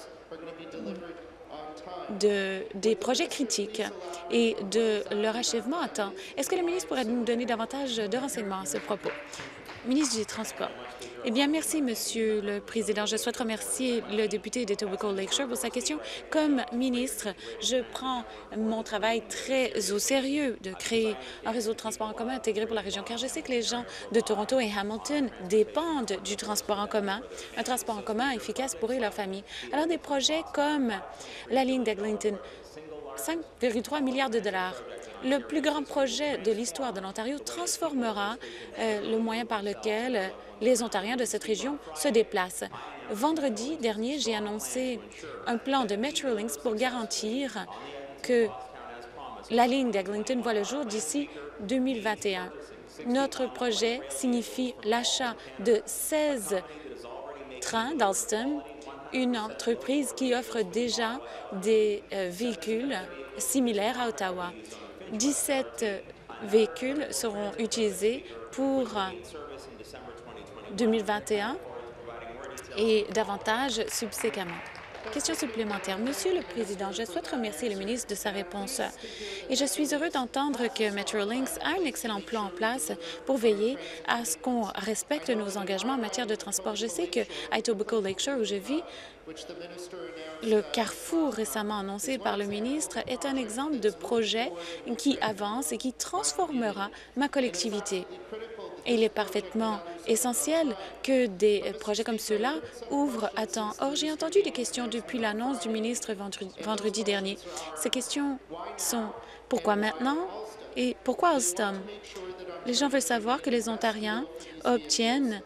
de, des projets critiques et de leur achèvement à temps. Est-ce que le ministre pourrait nous donner davantage de renseignements à ce propos? Ministre des Transports. Eh bien, merci, Monsieur le Président. Je souhaite remercier le député d'Etobicoke Lakeshore pour sa question. Comme ministre, je prends mon travail très au sérieux de créer un réseau de transport en commun intégré pour la région, car je sais que les gens de Toronto et Hamilton dépendent du transport en commun, un transport en commun efficace pour eux et leurs familles. Alors, des projets comme la ligne d'Eglinton, cinq virgule trois milliards de dollars. Le plus grand projet de l'histoire de l'Ontario transformera euh, le moyen par lequel euh, les Ontariens de cette région se déplacent. Vendredi dernier, j'ai annoncé un plan de Metrolinx pour garantir que la ligne d'Eglinton voit le jour d'ici deux mille vingt et un. Notre projet signifie l'achat de seize trains d'Alstom, une entreprise qui offre déjà des euh, véhicules similaires à Ottawa. dix-sept véhicules seront utilisés pour deux mille vingt et un et davantage subséquemment. Question supplémentaire. Monsieur le Président, je souhaite remercier le ministre de sa réponse et je suis heureux d'entendre que Metrolinx a un excellent plan en place pour veiller à ce qu'on respecte nos engagements en matière de transport. Je sais qu'à Etobicoke Lakeshore, où je vis, le carrefour récemment annoncé par le ministre est un exemple de projet qui avance et qui transformera ma collectivité. Et il est parfaitement essentiel que des projets comme ceux-là ouvrent à temps. Or, j'ai entendu des questions depuis l'annonce du ministre vendredi, vendredi dernier. Ces questions sont « Pourquoi maintenant ?» et « Pourquoi Alstom ?» Les gens veulent savoir que les Ontariens obtiennent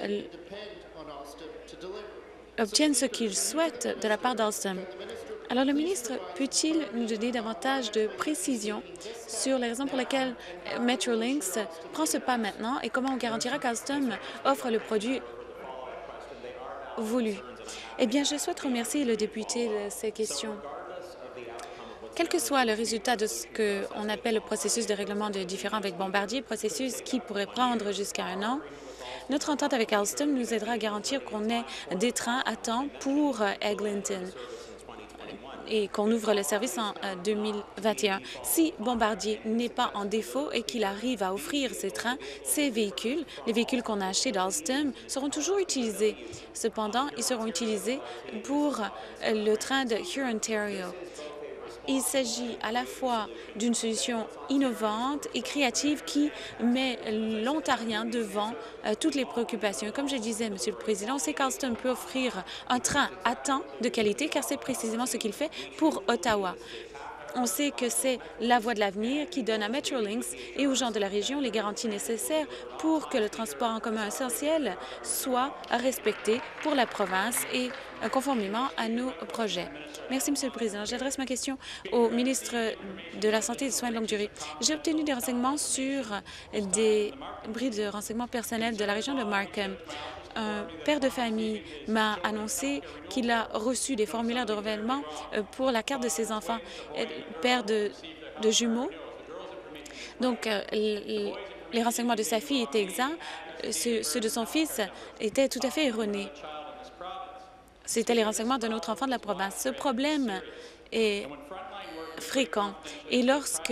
obtiennent ce qu'ils souhaitent de la part d'Alstom. Alors, le ministre peut-il nous donner davantage de précisions sur les raisons pour lesquelles Metrolinx prend ce pas maintenant et comment on garantira qu'Alstom offre le produit voulu? Eh bien, je souhaite remercier le député de ces questions. Quel que soit le résultat de ce qu'on appelle le processus de règlement de différends avec Bombardier, processus qui pourrait prendre jusqu'à un an, notre entente avec Alstom nous aidera à garantir qu'on ait des trains à temps pour Eglinton et qu'on ouvre le service en deux mille vingt et un. Si Bombardier n'est pas en défaut et qu'il arrive à offrir ces trains, ces véhicules, les véhicules qu'on a achetés d'Alstom, seront toujours utilisés. Cependant, ils seront utilisés pour le train de Hurontario. Il s'agit à la fois d'une solution innovante et créative qui met l'Ontarien devant euh, toutes les préoccupations. Comme je disais, Monsieur le Président, on sait qu'Alstom peut offrir un train à temps de qualité, car c'est précisément ce qu'il fait pour Ottawa. On sait que c'est la voie de l'avenir qui donne à Metrolinx et aux gens de la région les garanties nécessaires pour que le transport en commun essentiel soit respecté pour la province et conformément à nos projets. Merci, Monsieur le Président. J'adresse ma question au ministre de la Santé et des Soins de longue durée. J'ai obtenu des renseignements sur des bris de renseignements personnels de la région de Markham. Un père de famille m'a annoncé qu'il a reçu des formulaires de renouvellement pour la carte de ses enfants, père de, de jumeaux. Donc, les renseignements de sa fille étaient exacts, ceux, ceux de son fils étaient tout à fait erronés. C'était les renseignements d'un autre enfant de la province. Ce problème est fréquent et lorsque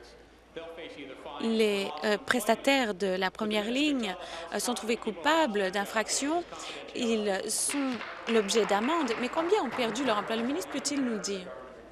les euh, prestataires de la première ligne euh, sont trouvés coupables d'infractions, ils sont l'objet d'amendes. Mais combien ont perdu leur emploi? Le ministre peut-il nous dire?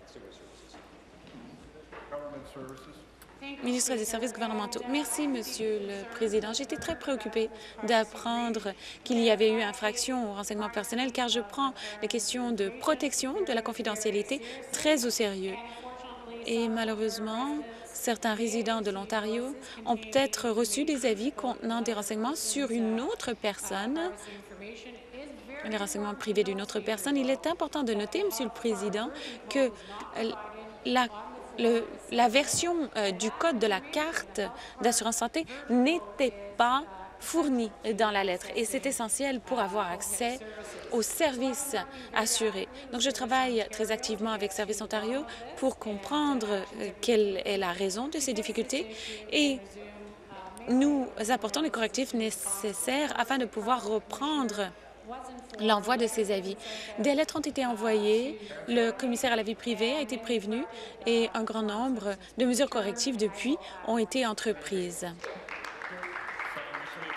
Ministre des Services gouvernementaux. Merci, Monsieur le Président. J'étais très préoccupée d'apprendre qu'il y avait eu infraction au renseignement personnel, car je prends les questions de protection de la confidentialité très au sérieux. Et malheureusement, certains résidents de l'Ontario ont peut-être reçu des avis contenant des renseignements sur une autre personne, les renseignements privés d'une autre personne. Il est important de noter, Monsieur le Président, que la Le, la version euh, du code de la carte d'assurance santé n'était pas fournie dans la lettre et c'est essentiel pour avoir accès aux services assurés. Donc, je travaille très activement avec Services Ontario pour comprendre euh, quelle est la raison de ces difficultés et nous apportons les correctifs nécessaires afin de pouvoir reprendre l'envoi de ces avis. Des lettres ont été envoyées, le commissaire à la vie privée a été prévenu et un grand nombre de mesures correctives depuis ont été entreprises.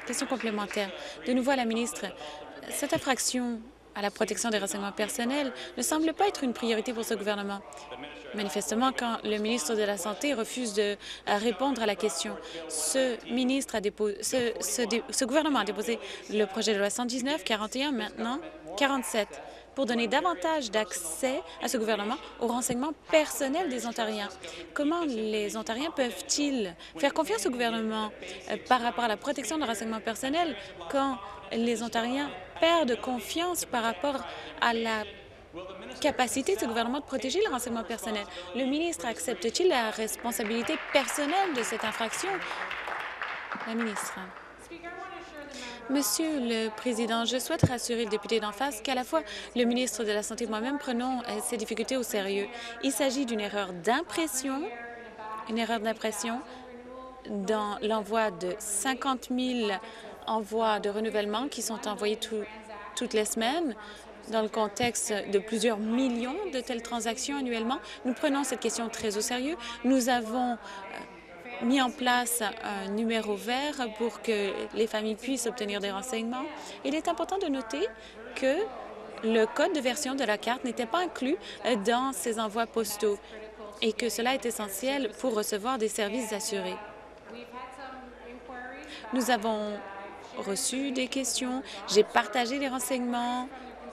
Question complémentaire. De nouveau à la ministre, cette infraction à la protection des renseignements personnels ne semble pas être une priorité pour ce gouvernement. Manifestement, quand le ministre de la Santé refuse de euh, répondre à la question, ce ministre a déposé, ce, ce, ce gouvernement a déposé le projet de loi cent dix-neuf, quarante et un, maintenant quarante-sept, pour donner davantage d'accès à ce gouvernement aux renseignements personnels des Ontariens. Comment les Ontariens peuvent-ils faire confiance au gouvernement euh, par rapport à la protection des renseignements personnels quand les Ontariens perdent confiance par rapport à la capacité de ce gouvernement de protéger les renseignements personnels? Le ministre accepte-t-il la responsabilité personnelle de cette infraction? La ministre. Monsieur le Président, je souhaite rassurer le député d'en face qu'à la fois le ministre de la Santé et moi-même prenons euh, ces difficultés au sérieux. Il s'agit d'une erreur d'impression, une erreur d'impression dans l'envoi de cinquante mille envois de renouvellement qui sont envoyés tout, toutes les semaines. Dans le contexte de plusieurs millions de telles transactions annuellement, nous prenons cette question très au sérieux. Nous avons euh, mis en place un numéro vert pour que les familles puissent obtenir des renseignements. Il est important de noter que le code de version de la carte n'était pas inclus dans ces envois postaux et que cela est essentiel pour recevoir des services assurés. Nous avons reçu des questions, j'ai partagé les renseignements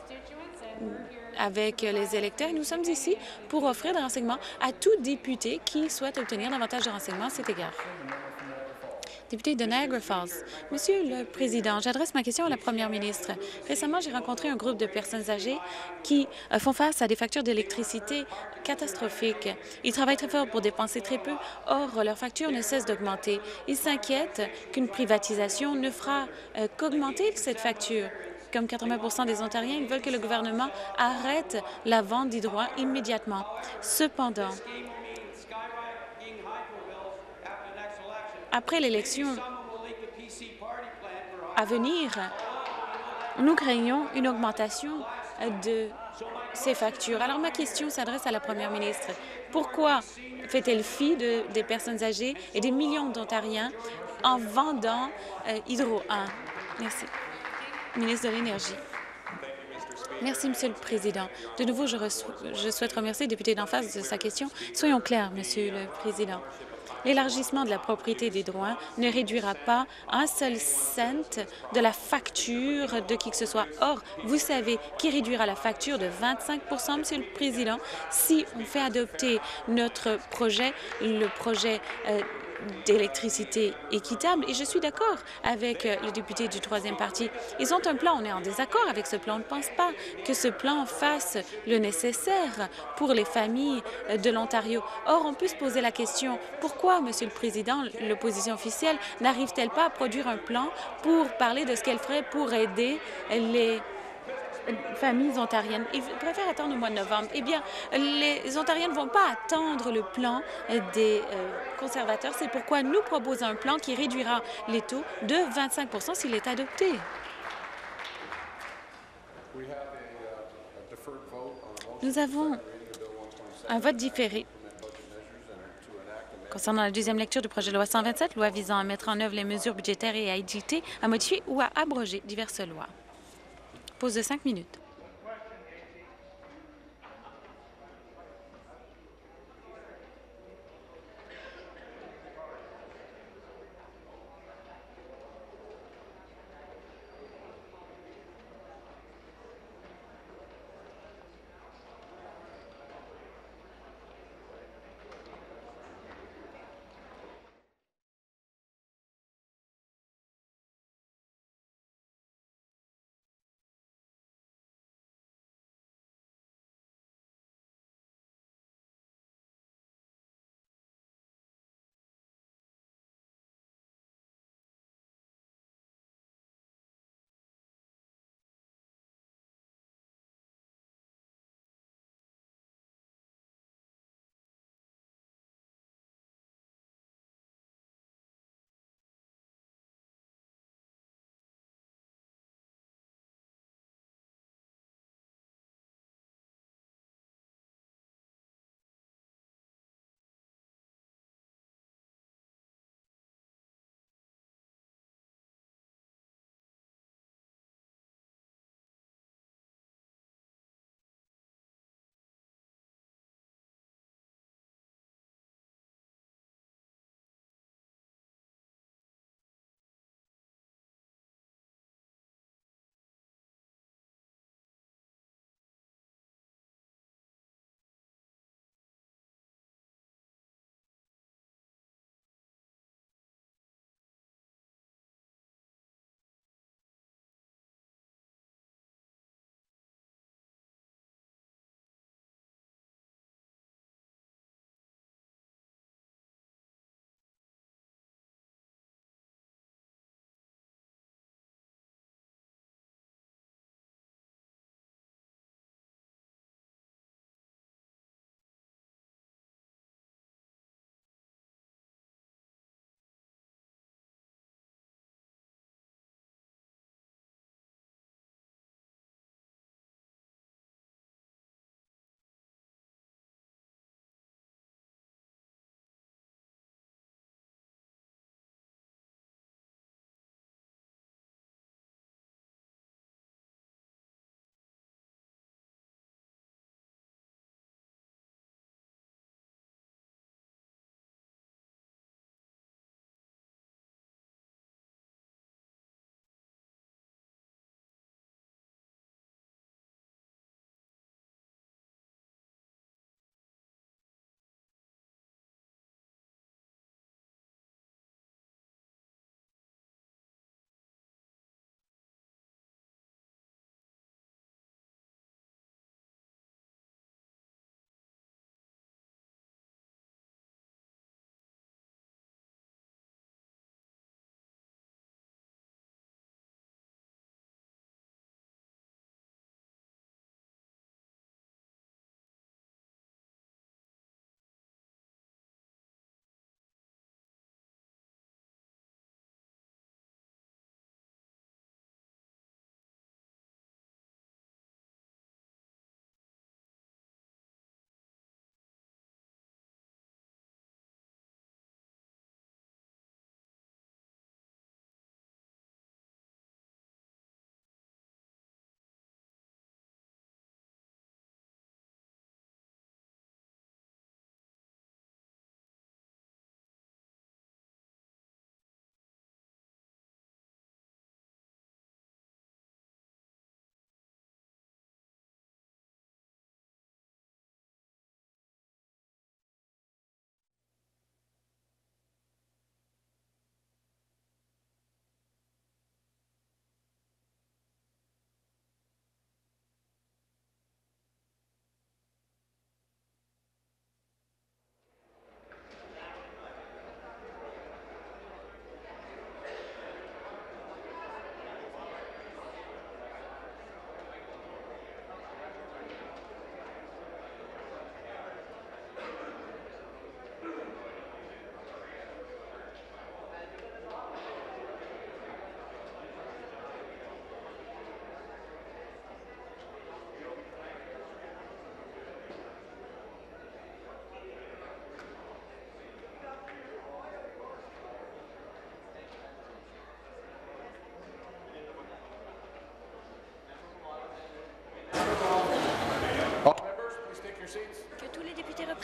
avec les électeurs et nous sommes ici pour offrir des renseignements à tout député qui souhaite obtenir davantage de renseignements à cet égard. Député de Niagara Falls. Monsieur le Président, j'adresse ma question à la Première ministre. Récemment, j'ai rencontré un groupe de personnes âgées qui euh, font face à des factures d'électricité catastrophiques. Ils travaillent très fort pour dépenser très peu, or leurs factures ne cessent d'augmenter. Ils s'inquiètent qu'une privatisation ne fera euh, qu'augmenter cette facture. Comme quatre-vingts pour cent des Ontariens, ils veulent que le gouvernement arrête la vente d'hydro immédiatement. Cependant, après l'élection à venir, nous craignons une augmentation de ces factures. Alors, ma question s'adresse à la Première ministre. Pourquoi fait-elle fi de, des personnes âgées et des millions d'Ontariens en vendant euh, Hydro un? Merci. Ministre de l'Énergie. Merci, Monsieur le Président. De nouveau, je, je souhaite remercier le député d'en face de sa question. Soyons clairs, Monsieur le Président. L'élargissement de la propriété des droits ne réduira pas un seul cent de la facture de qui que ce soit. Or, vous savez qui réduira la facture de vingt-cinq pour cent, Monsieur le Président, si on fait adopter notre projet, le projet euh, d'électricité équitable. Et je suis d'accord avec euh, le député du troisième parti. Ils ont un plan, on est en désaccord avec ce plan. On ne pense pas que ce plan fasse le nécessaire pour les familles euh, de l'Ontario. Or, on peut se poser la question, pourquoi, Monsieur le Président, l'opposition officielle n'arrive-t-elle pas à produire un plan pour parler de ce qu'elle ferait pour aider les familles ontariennes? Ils préfèrent attendre au mois de novembre. Eh bien, les Ontariens ne vont pas attendre le plan des euh, conservateurs. C'est pourquoi nous proposons un plan qui réduira les taux de vingt-cinq pour cent s'il est adopté. Nous avons un vote différé concernant la deuxième lecture du projet de loi cent vingt-sept, loi visant à mettre en œuvre les mesures budgétaires et à édicter, à modifier ou à abroger diverses lois. Pause de cinq minutes.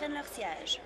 prennent leur siège.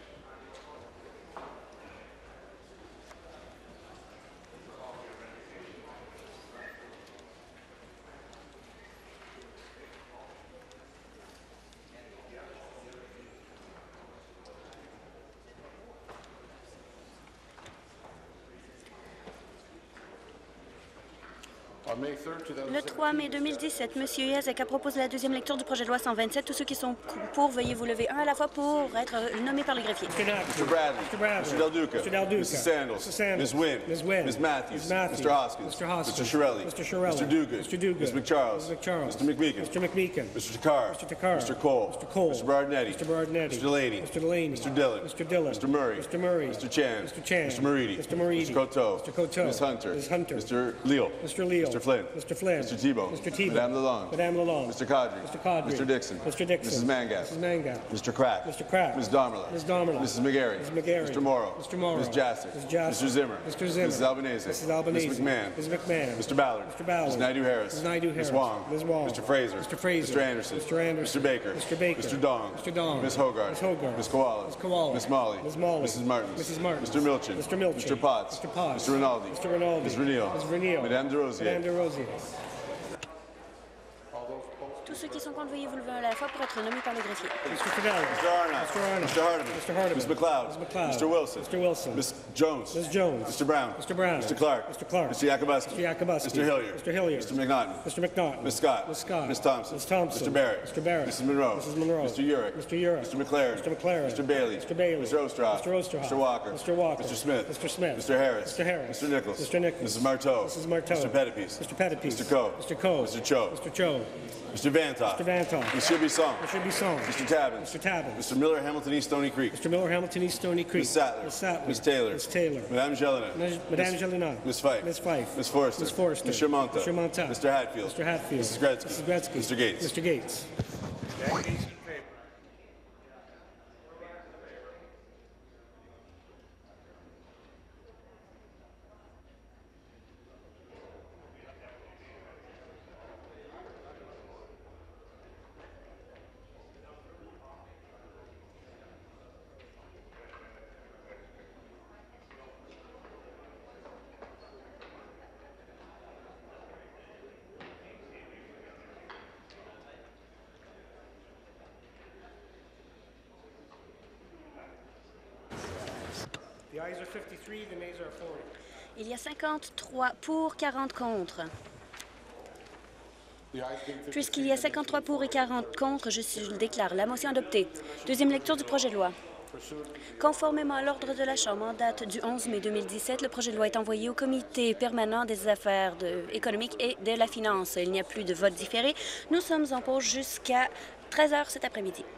Le trois mai deux mille dix-sept, M. Yazek a proposé la deuxième lecture du projet de loi cent vingt-sept. Tous ceux qui sont pour, veuillez vous lever un à la fois pour être nommés par le greffier. Mister Bradley. Mister Bradley. Mister Del Duca. Mister Del Duca. Missus Sandals. Missus Sandals. Miz Wynn. Miz Wynn. Miz Matthews. Miz Matthews. Mister Hoskins. Mister Hoskins. Mister Shirelli. Mister Shirelli. Mister Duguid. Mister Duguid. Miz McCharles. Miz McCharles. Mister McMeekin. Mister McMeekin. Mister Takar. Mister Takar. Mister Cole. Mister Cole. Mister Bardinetti. Mister Bardinetti. Mister Delaney. Mister Delaney. Mister Dillon. Mister Dillon. Mister Murray. Mister Murray. Mister Chan. Mister Chan. Mister Maridi. Mister Maridi. Mister Coteau. Mister Coteau. Miz Hunter. Miz Hunter. Mister Leal. Mister Leal. Mister Flynn. Mister Flynn. Mister Tebow. Mister Tebow. Madame Lalonde. Madame Lalonde. Mister Cadre. Mister Cadre. Mister Dixon. Mister Dixon. Missus Mangas. Missus Mangas. Mister Crack. Mister Crack. Miz Domerla. Miz Domerla. Missus McGarry. Miz McGarry. Mister Morrow. Mister Morrow. Miz Jassic. Miz Jassic. Mister Zimmer. Mister Zimmer. Missus Albanese. Missus Albanese. Miz McMahon. Miz McMahon. Mister Ballard. Mister Ballard. Miz Naidu Harris. Miz Naidu Harris. Miz Wong. Miz Wong. Mister Fraser. Mister Fraser. Mister Anderson. Mister Anderson. Mister Baker. Mister Baker. Mister Dong. Mister Dong. Miz Hogarth. Miz Hogarth. Miz Koala. Miz Koala. Miz Molly. Miz Molly. Missus Martin. Missus Martin. Mister Milchin. Mister Milchin. Mister Potts. Mister Potts. Mister Rinaldi. Mister Rinaldi. Miz Renio. Miz Renio. Madame DeRosier. Madame DeRosier. Tous ceux qui sont contre, veuillez vous lever un à la fois pour être nommés par le greffier. Mister Fidelli. Mister Arnott. Mister Arnott. Mister Hardeman. Mister Hardeman. Miz McLeod. Miz McLeod. Mister Wilson. Mister Wilson. Miz Jones. Miz Jones. Mister Brown. Mister Brown. Mister Clark. Mister Clark. Mister Yakubuski. Mister Yakubuski. Mister Hilliard. Mister Hilliard. Mister McNaughton. Mister McNaughton. Miz Scott. Miz Scott. Miz Thompson. Miz Thompson. Mister Barrett. Mister Barrett. Missus Monroe. Missus Monroe. Mister Urick. Mister Urick. Mister McLaren. Mister McLaren. Mister Bailey. Mister Bailey. Mister Osterhoff. Mister Osterhoff. Mister Walker. Mister Walker. Mister Smith. Mister Smith. Mister Harris. Mister Harris. Mister Nichols. Mister Nichols. Missus Marteau. Missus Marteau. Mister Pettipies. Mister Pettipies. Mister Coe. Mister Coe. Mister Cho. Mister Cho. Mister Vantoff. Mister Vantoff. Monsieur Bisson. Monsieur Bisson. Mister Tabbins. Mister Tabbins. Mister Miller, Hamilton East Stony Creek. Mister Miller, Hamilton East Stony Creek. Miz Sattler. Miz Sattler. Miz Taylor. Miz Taylor. Madame Jelena. Madame Jelena. Miz Fife. Miz Fife. Miz Forrester. Miz Forrester. Mister Monta. Mister Monta. Mister Hatfield. Mister Hatfield. Missus Gretzky. Missus Gretzky. Mister Gates. Mister Gates. Il y a cinquante-trois pour, quarante contre. Puisqu'il y a cinquante-trois pour et quarante contre, je, je le déclare. La motion adoptée. Deuxième lecture du projet de loi. Conformément à l'ordre de la Chambre en date du onze mai deux mille dix-sept, le projet de loi est envoyé au Comité permanent des affaires de, économiques et de la finance. Il n'y a plus de vote différé. Nous sommes en pause jusqu'à treize heures cet après-midi.